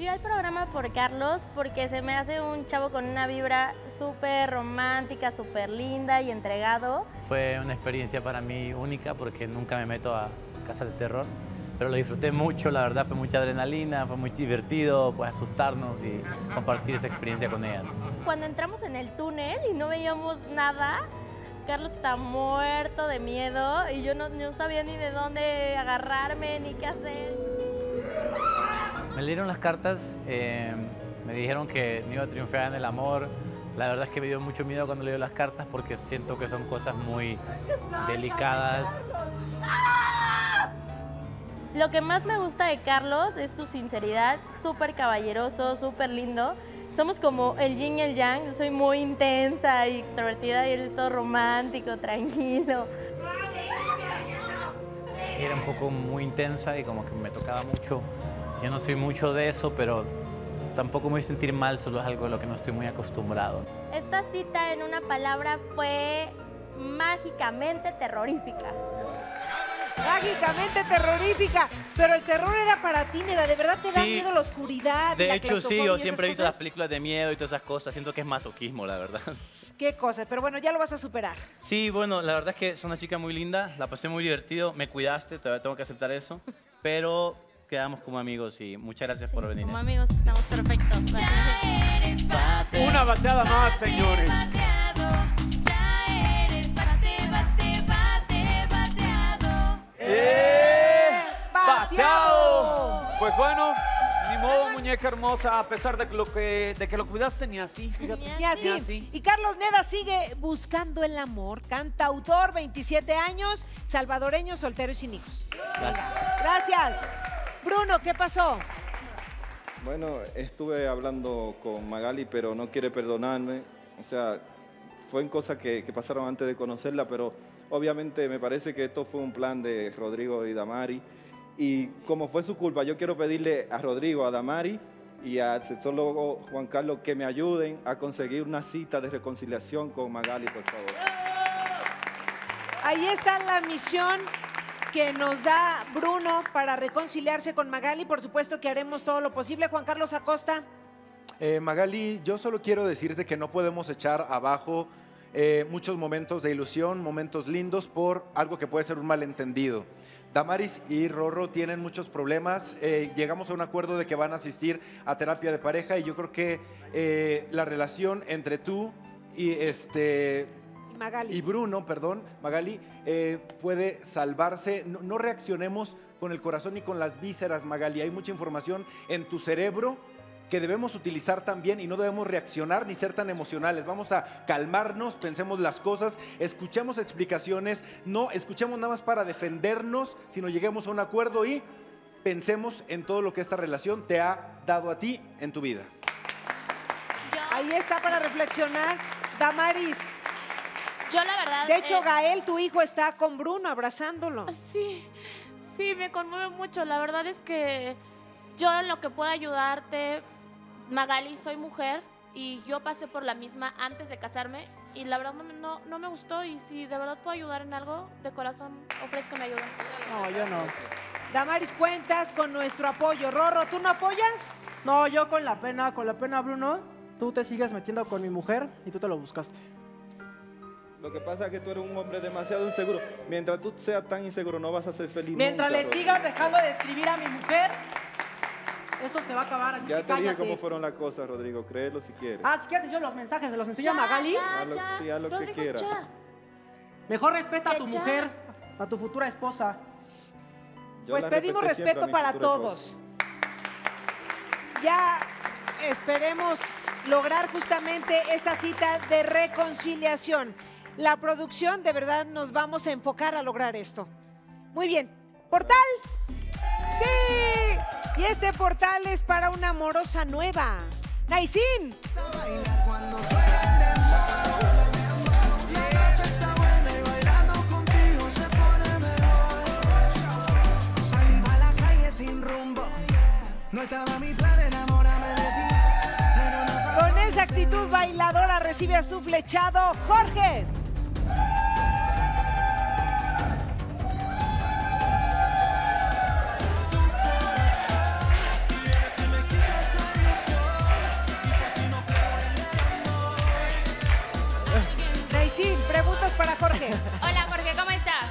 inscribí al programa por Carlos porque se me hace un chavo con una vibra súper romántica, súper linda y entregado. Fue una experiencia para mí única porque nunca me meto a casas de terror, pero lo disfruté mucho, la verdad fue mucha adrenalina, fue muy divertido, pues asustarnos y compartir esa experiencia con ella. Cuando entramos en el túnel y no veíamos nada, Carlos estaba muerto de miedo y yo no, no sabía ni de dónde agarrarme ni qué hacer. Me leyeron las cartas, eh, me dijeron que no iba a triunfar en el amor. La verdad es que me dio mucho miedo cuando leo las cartas porque siento que son cosas muy delicadas. Lo que más me gusta de Carlos es su sinceridad, súper caballeroso, súper lindo. Somos como el yin y el yang, yo soy muy intensa y extrovertida y él es todo romántico, tranquilo. Era un poco muy intensa y como que me tocaba mucho. Yo no soy mucho de eso, pero tampoco me voy a sentir mal, solo es algo a lo que no estoy muy acostumbrado. Esta cita en una palabra fue mágicamente terrorífica. Mágicamente terrorífica. Pero el terror era para ti, Neda. ¿De verdad te da Sí. miedo la oscuridad? y De la hecho, sí, claustrofobia y yo esas siempre he visto las cosas? películas de miedo y todas esas cosas. Siento que es masoquismo, la verdad. Qué cosas. Pero bueno, ya lo vas a superar. Sí, bueno, la verdad es que es una chica muy linda. La pasé muy divertido. Me cuidaste, todavía tengo que aceptar eso. Pero quedamos como amigos y muchas gracias por venir. Como amigos estamos perfectos. Una bateada más, señores. ¡Eh! ¡Bateado! Pues bueno, ni modo, muñeca hermosa, a pesar de que lo, que, de que lo cuidaste, ni así, fíjate. Ni así. Y Carlos Neda sigue buscando el amor. Cantautor, veintisiete años, salvadoreño, soltero y sin hijos. Gracias. Bruno, ¿qué pasó? Bueno, estuve hablando con Magali, pero no quiere perdonarme. O sea, fueron cosas que, que pasaron antes de conocerla, pero obviamente me parece que esto fue un plan de Rodrigo y Damari. Y como fue su culpa, yo quiero pedirle a Rodrigo, a Damari y al sexólogo Juan Carlos que me ayuden a conseguir una cita de reconciliación con Magali, por favor. Ahí está la misión que nos da Bruno para reconciliarse con Magali. Por supuesto que haremos todo lo posible. Juan Carlos Acosta. Eh, Magali, yo solo quiero decirte que no podemos echar abajo eh, muchos momentos de ilusión, momentos lindos por algo que puede ser un malentendido. Damaris y Rorro tienen muchos problemas, eh, llegamos a un acuerdo de que van a asistir a terapia de pareja y yo creo que eh, la relación entre tú y este... Magali. Y Bruno, perdón, Magali, eh, puede salvarse. No, no reaccionemos con el corazón ni con las vísceras, Magali. Hay mucha información en tu cerebro que debemos utilizar también y no debemos reaccionar ni ser tan emocionales. Vamos a calmarnos, pensemos las cosas, escuchemos explicaciones, no escuchemos nada más para defendernos, sino lleguemos a un acuerdo y pensemos en todo lo que esta relación te ha dado a ti en tu vida. Ahí está para reflexionar. Damaris. Yo la verdad... De hecho, eh, Gael, tu hijo, está con Bruno abrazándolo. Sí, sí, me conmueve mucho. La verdad es que yo en lo que puedo ayudarte, Magali, soy mujer y yo pasé por la misma antes de casarme y la verdad no, me- no, no me gustó y si de verdad puedo ayudar en algo, de corazón ofrezco mi ayuda. No, yo no. Damaris, cuentas con nuestro apoyo. Rorro, ¿tú no apoyas? No, yo con la pena, con la pena, Bruno, tú te sigues metiendo con mi mujer y tú te lo buscaste. Lo que pasa es que tú eres un hombre demasiado inseguro. Mientras tú seas tan inseguro, no vas a ser feliz Mientras nunca, le Rodrigo. sigas dejando de escribir a mi mujer, esto se va a acabar, así Ya es que te dije cállate. cómo fueron las cosas, Rodrigo. Créelo si quieres. Ah, si quieres yo los mensajes, se los enseño a Ya, Magali. ya, Haz lo- ya. sí, haz lo que Rodrigo, quieras. ya. Mejor respeta a Que tu ya. mujer, a tu futura esposa. Yo Pues la pedimos respeté siempre a respeto mi para futura todos. Ya esperemos lograr justamente esta cita de reconciliación. La producción, de verdad, nos vamos a enfocar a lograr esto. Muy bien. ¿Portal? ¡Sí! Y este portal es para una amorosa nueva. ¡Naisin! Salí a la calle sin rumbo. No estaba mi plan enamorarme de ti. Pero no pasó. Con esa actitud bailadora recibe a su flechado Jorge. Si me quitas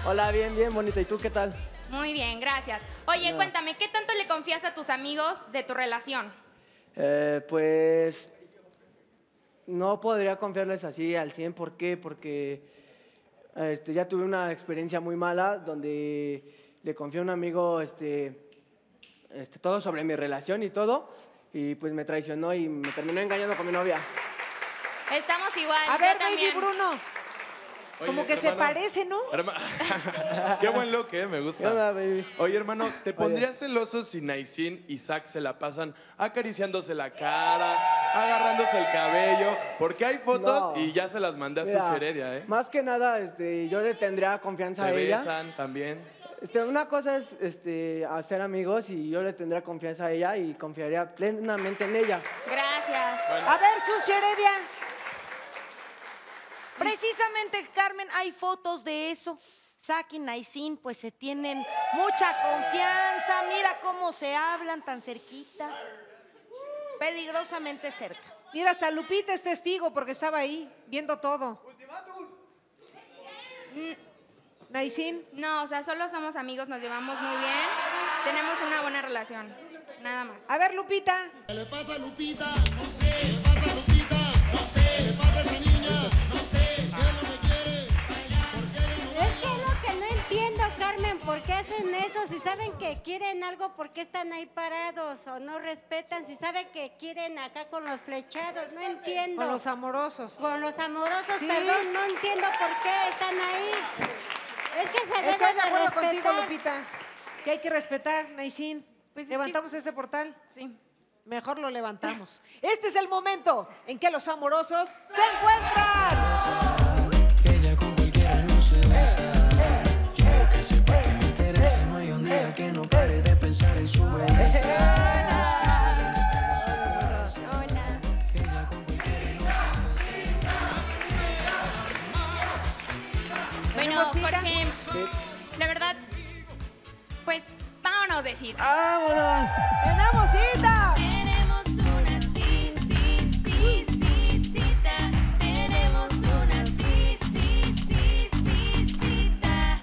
Hola, bien, bien, bonita. ¿Y tú qué tal? Muy bien, gracias. Oye, No. cuéntame, ¿qué tanto le confías a tus amigos de tu relación? Eh, pues no podría confiarles así al cien. ¿Por qué? Porque este, ya tuve una experiencia muy mala donde le confié a un amigo este, este, todo sobre mi relación y todo, y pues me traicionó y me terminó engañando con mi novia. Estamos igual. A yo ver, baby también. Bruno. Oye, Como que se hermano. parece, ¿no? Herma- Qué buen look, ¿eh? Me gusta. ¿Qué onda, baby? Oye, hermano, ¿te pondrías celoso si Naisin y Zach se la pasan acariciándose la cara, agarrándose el cabello? Porque hay fotos No. y ya se las mandé a Mira, Susi Heredia, ¿eh? Más que nada, este, yo le tendría confianza Se a ella. besan también. Este, una cosa es este, hacer amigos y yo le tendría confianza a ella y confiaría plenamente en ella. Gracias. A ver, Susi Heredia. Precisamente, Carmen, hay fotos de eso. Zach y Naisin, pues se tienen mucha confianza. Mira cómo se hablan tan cerquita. Peligrosamente cerca. Mira, hasta Lupita es testigo porque estaba ahí viendo todo. Naisin. No, o sea, solo somos amigos, nos llevamos muy bien, tenemos una buena relación, nada más. A ver, Lupita. ¿Qué le pasa a Lupita? No sé. ¿Qué le pasa a Lupita? No sé. ¿Qué le pasa a esa niña? No sé. ¿Qué es lo que quiere? Es que es lo que no entiendo, Carmen, ¿por qué hacen eso? Si saben que quieren algo, ¿por qué están ahí parados? O no respetan, si saben que quieren acá con los flechados, no entiendo. Con los amorosos. Con los amorosos, Sí. perdón, no entiendo por qué están ahí. Es que se debe Estoy de acuerdo respetar. contigo, Lupita. Que hay que respetar, Naisin. Pues es ¿Levantamos este portal? Sí. Mejor lo levantamos. Este es el momento en que los amorosos se encuentran. Ella con cualquiera no se besa. Quiero que sepa que me interesa. No hay un día que no pare de pensar en su belleza. Bueno, Jorge, la verdad, pues vámonos de cita. ¡Vámonos! ¡Tenemos cita! Tenemos una sí, sí, sí, sí, cita. Tenemos una sí, sí, sí, sí, cita.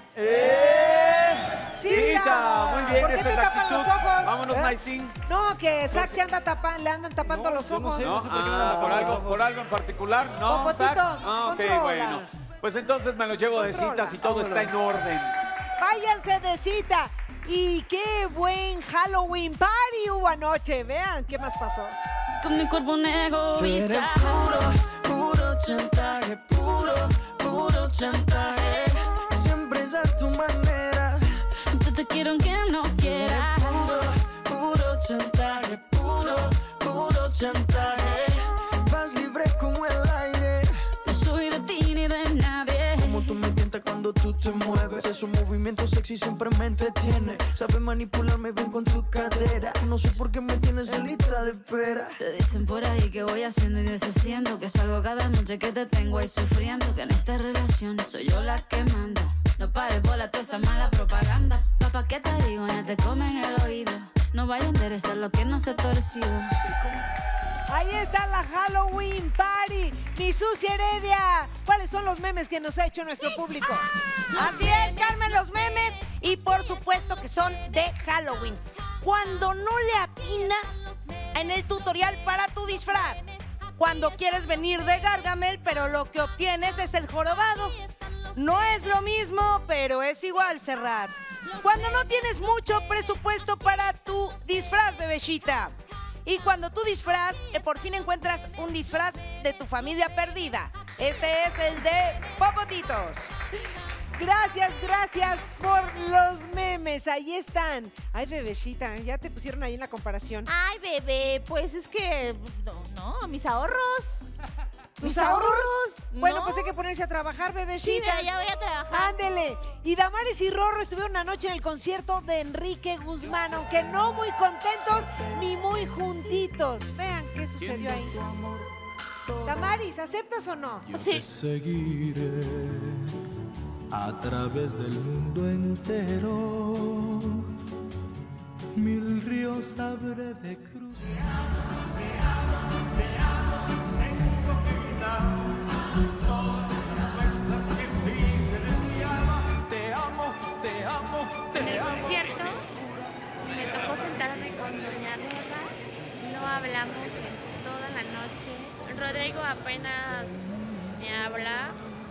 ¡Eh! ¡Cita! Muy bien, ¿Por qué esa te es la tapan actitud. los ojos? Vámonos, ¿Eh? Naisin. No, que Zach se anda tapando, le andan tapando los ojos. No, ah, ¿por, algo, ¿por algo en particular? No, Popotitos, Zach? Ah, ok, controla. bueno. Pues entonces me lo llevo de Controla. citas y todo está en orden. Váyanse de cita. Y qué buen Halloween party hubo anoche. Vean qué más pasó. Con mi cuerpo un egoísta. Puro, puro chantaje, puro, puro chantaje. Siempre es a tu manera. Yo te quiero aunque no quieras. Puro, puro chantaje, puro, puro chantaje. Vas libre como el aire. No soy de ti ni de nadie. Como tú me tientas cuando tú te mueves. Esos movimientos sexy siempre me entretiene. Sabes manipularme bien con tu cadera. No sé por qué me tienes en lista de espera. Te dicen por ahí que voy haciendo y deshaciendo, que salgo cada noche que te tengo ahí sufriendo, que en esta relación soy yo la que manda. No pares bola toda esa mala propaganda. Papá, ¿qué te digo? Ya te comen el oído. No vaya a interesar lo que no se ha torcido. Ahí está la Halloween party. Mi Susi Heredia. ¿Cuáles son los memes que nos ha hecho nuestro público? Así es, Carmen, los memes. Y por supuesto que son de Halloween. Cuando no le atinas en el tutorial para tu disfraz. Cuando quieres venir de Gargamel, pero lo que obtienes es el jorobado. No es lo mismo, pero es igual, Serrat. Cuando no tienes mucho presupuesto para tu disfraz, bebecita. Y cuando tu disfraz, que por fin encuentras un disfraz de tu familia perdida. Este es el de Popotitos. Gracias, gracias por los memes. Ahí están. Ay, bebecita, ya te pusieron ahí en la comparación. Ay, bebé, pues es que, no, no, mis ahorros. ¿Tus ¿Mis ahorros? ahorros? Bueno, No. pues hay que ponerse a trabajar, bebecita. Sí, ya voy a trabajar. Ándele. Y Damaris y Rorro estuvieron anoche en el concierto de Enrique Guzmán, aunque no muy contentos ni muy juntitos. Vean qué sucedió ahí. Damaris, ¿aceptas o no? Yo te seguiré a través del mundo entero. Mil ríos habré de cruzar. Te amo tocó sentarme con doña Rosa, no hablamos en toda la noche. Rodrigo apenas me habla.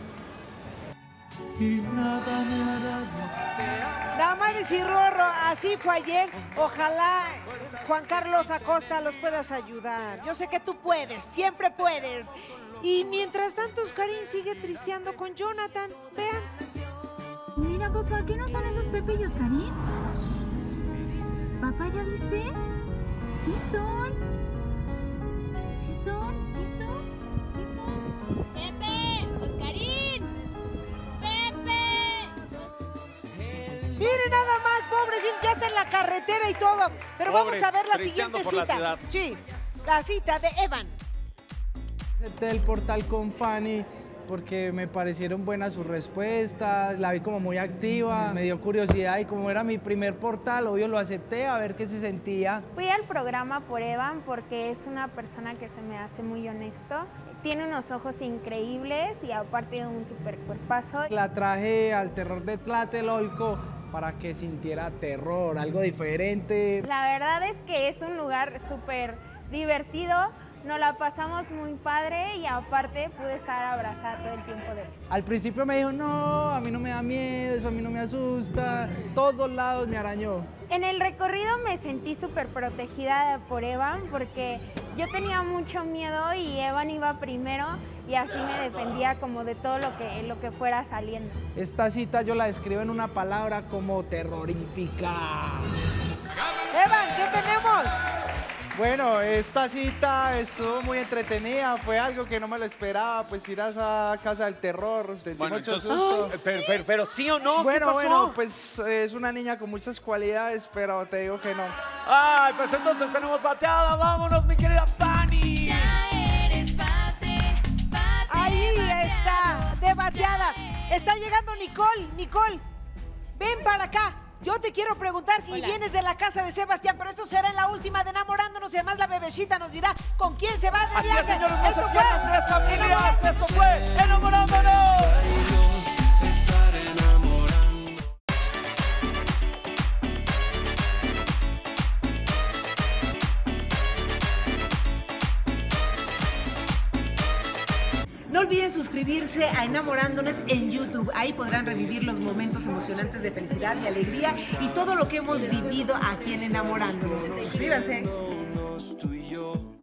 Y nada me hará. Damaris y Rorro, así fue ayer. Ojalá Juan Carlos Acosta los puedas ayudar. Yo sé que tú puedes, siempre puedes. Y mientras tanto, Oscarín sigue tristeando con Jonathan. Vean. Mira, papá, ¿qué no son esos Pepe y Oscarín? Papá, ¿ya viste? Sí son. Sí son, sí son, sí son. ¡Pepe! ¡Oscarín! ¡Pepe! Miren nada más, pobrecito, ya está en la carretera y todo. Pero Pobres, vamos a ver la tristeando siguiente por la cita. ciudad. Sí, la cita de Evan. Acepté el portal con Fanny porque me parecieron buenas sus respuestas, la vi como muy activa, me dio curiosidad y como era mi primer portal, obvio lo acepté a ver qué se sentía. Fui al programa por Evan porque es una persona que se me hace muy honesto. Tiene unos ojos increíbles y aparte un super cuerpazo. La traje al terror de Tlatelolco para que sintiera terror, algo diferente. La verdad es que es un lugar súper divertido. Nos la pasamos muy padre y aparte pude estar abrazada todo el tiempo de él. Al principio me dijo, no, a mí no me da miedo, eso a mí no me asusta. Todos lados me arañó. En el recorrido me sentí súper protegida por Evan porque yo tenía mucho miedo y Evan iba primero y así me defendía como de todo lo que, lo que fuera saliendo. Esta cita yo la describo en una palabra como terrorífica. Evan, ¿qué tenemos? Bueno, esta cita estuvo muy entretenida, fue algo que no me lo esperaba, pues ir a esa casa del terror, sentí Bueno, mucho entonces, susto. eh, pero, pero, pero sí o no, ¿qué Bueno, pasó? bueno, pues eh, es una niña con muchas cualidades, pero te digo que no. Ay, pues entonces tenemos bateada, vámonos, mi querida Fanny. Ahí está, de bateada. Está llegando Nicole. Nicole, ven para acá. Yo te quiero preguntar si Hola. vienes de la casa de Sebastián, pero esto será en la última de Enamorándonos y además la bebecita nos dirá con quién se va de Así viaje. es, señores, no Esto se fue pierdan tres familias. Enamorándonos. Esto fue Enamorándonos. No olviden suscribirse a Enamorándonos en YouTube. Ahí podrán revivir los momentos emocionantes de felicidad y alegría y todo lo que hemos vivido aquí en Enamorándonos. Suscríbanse.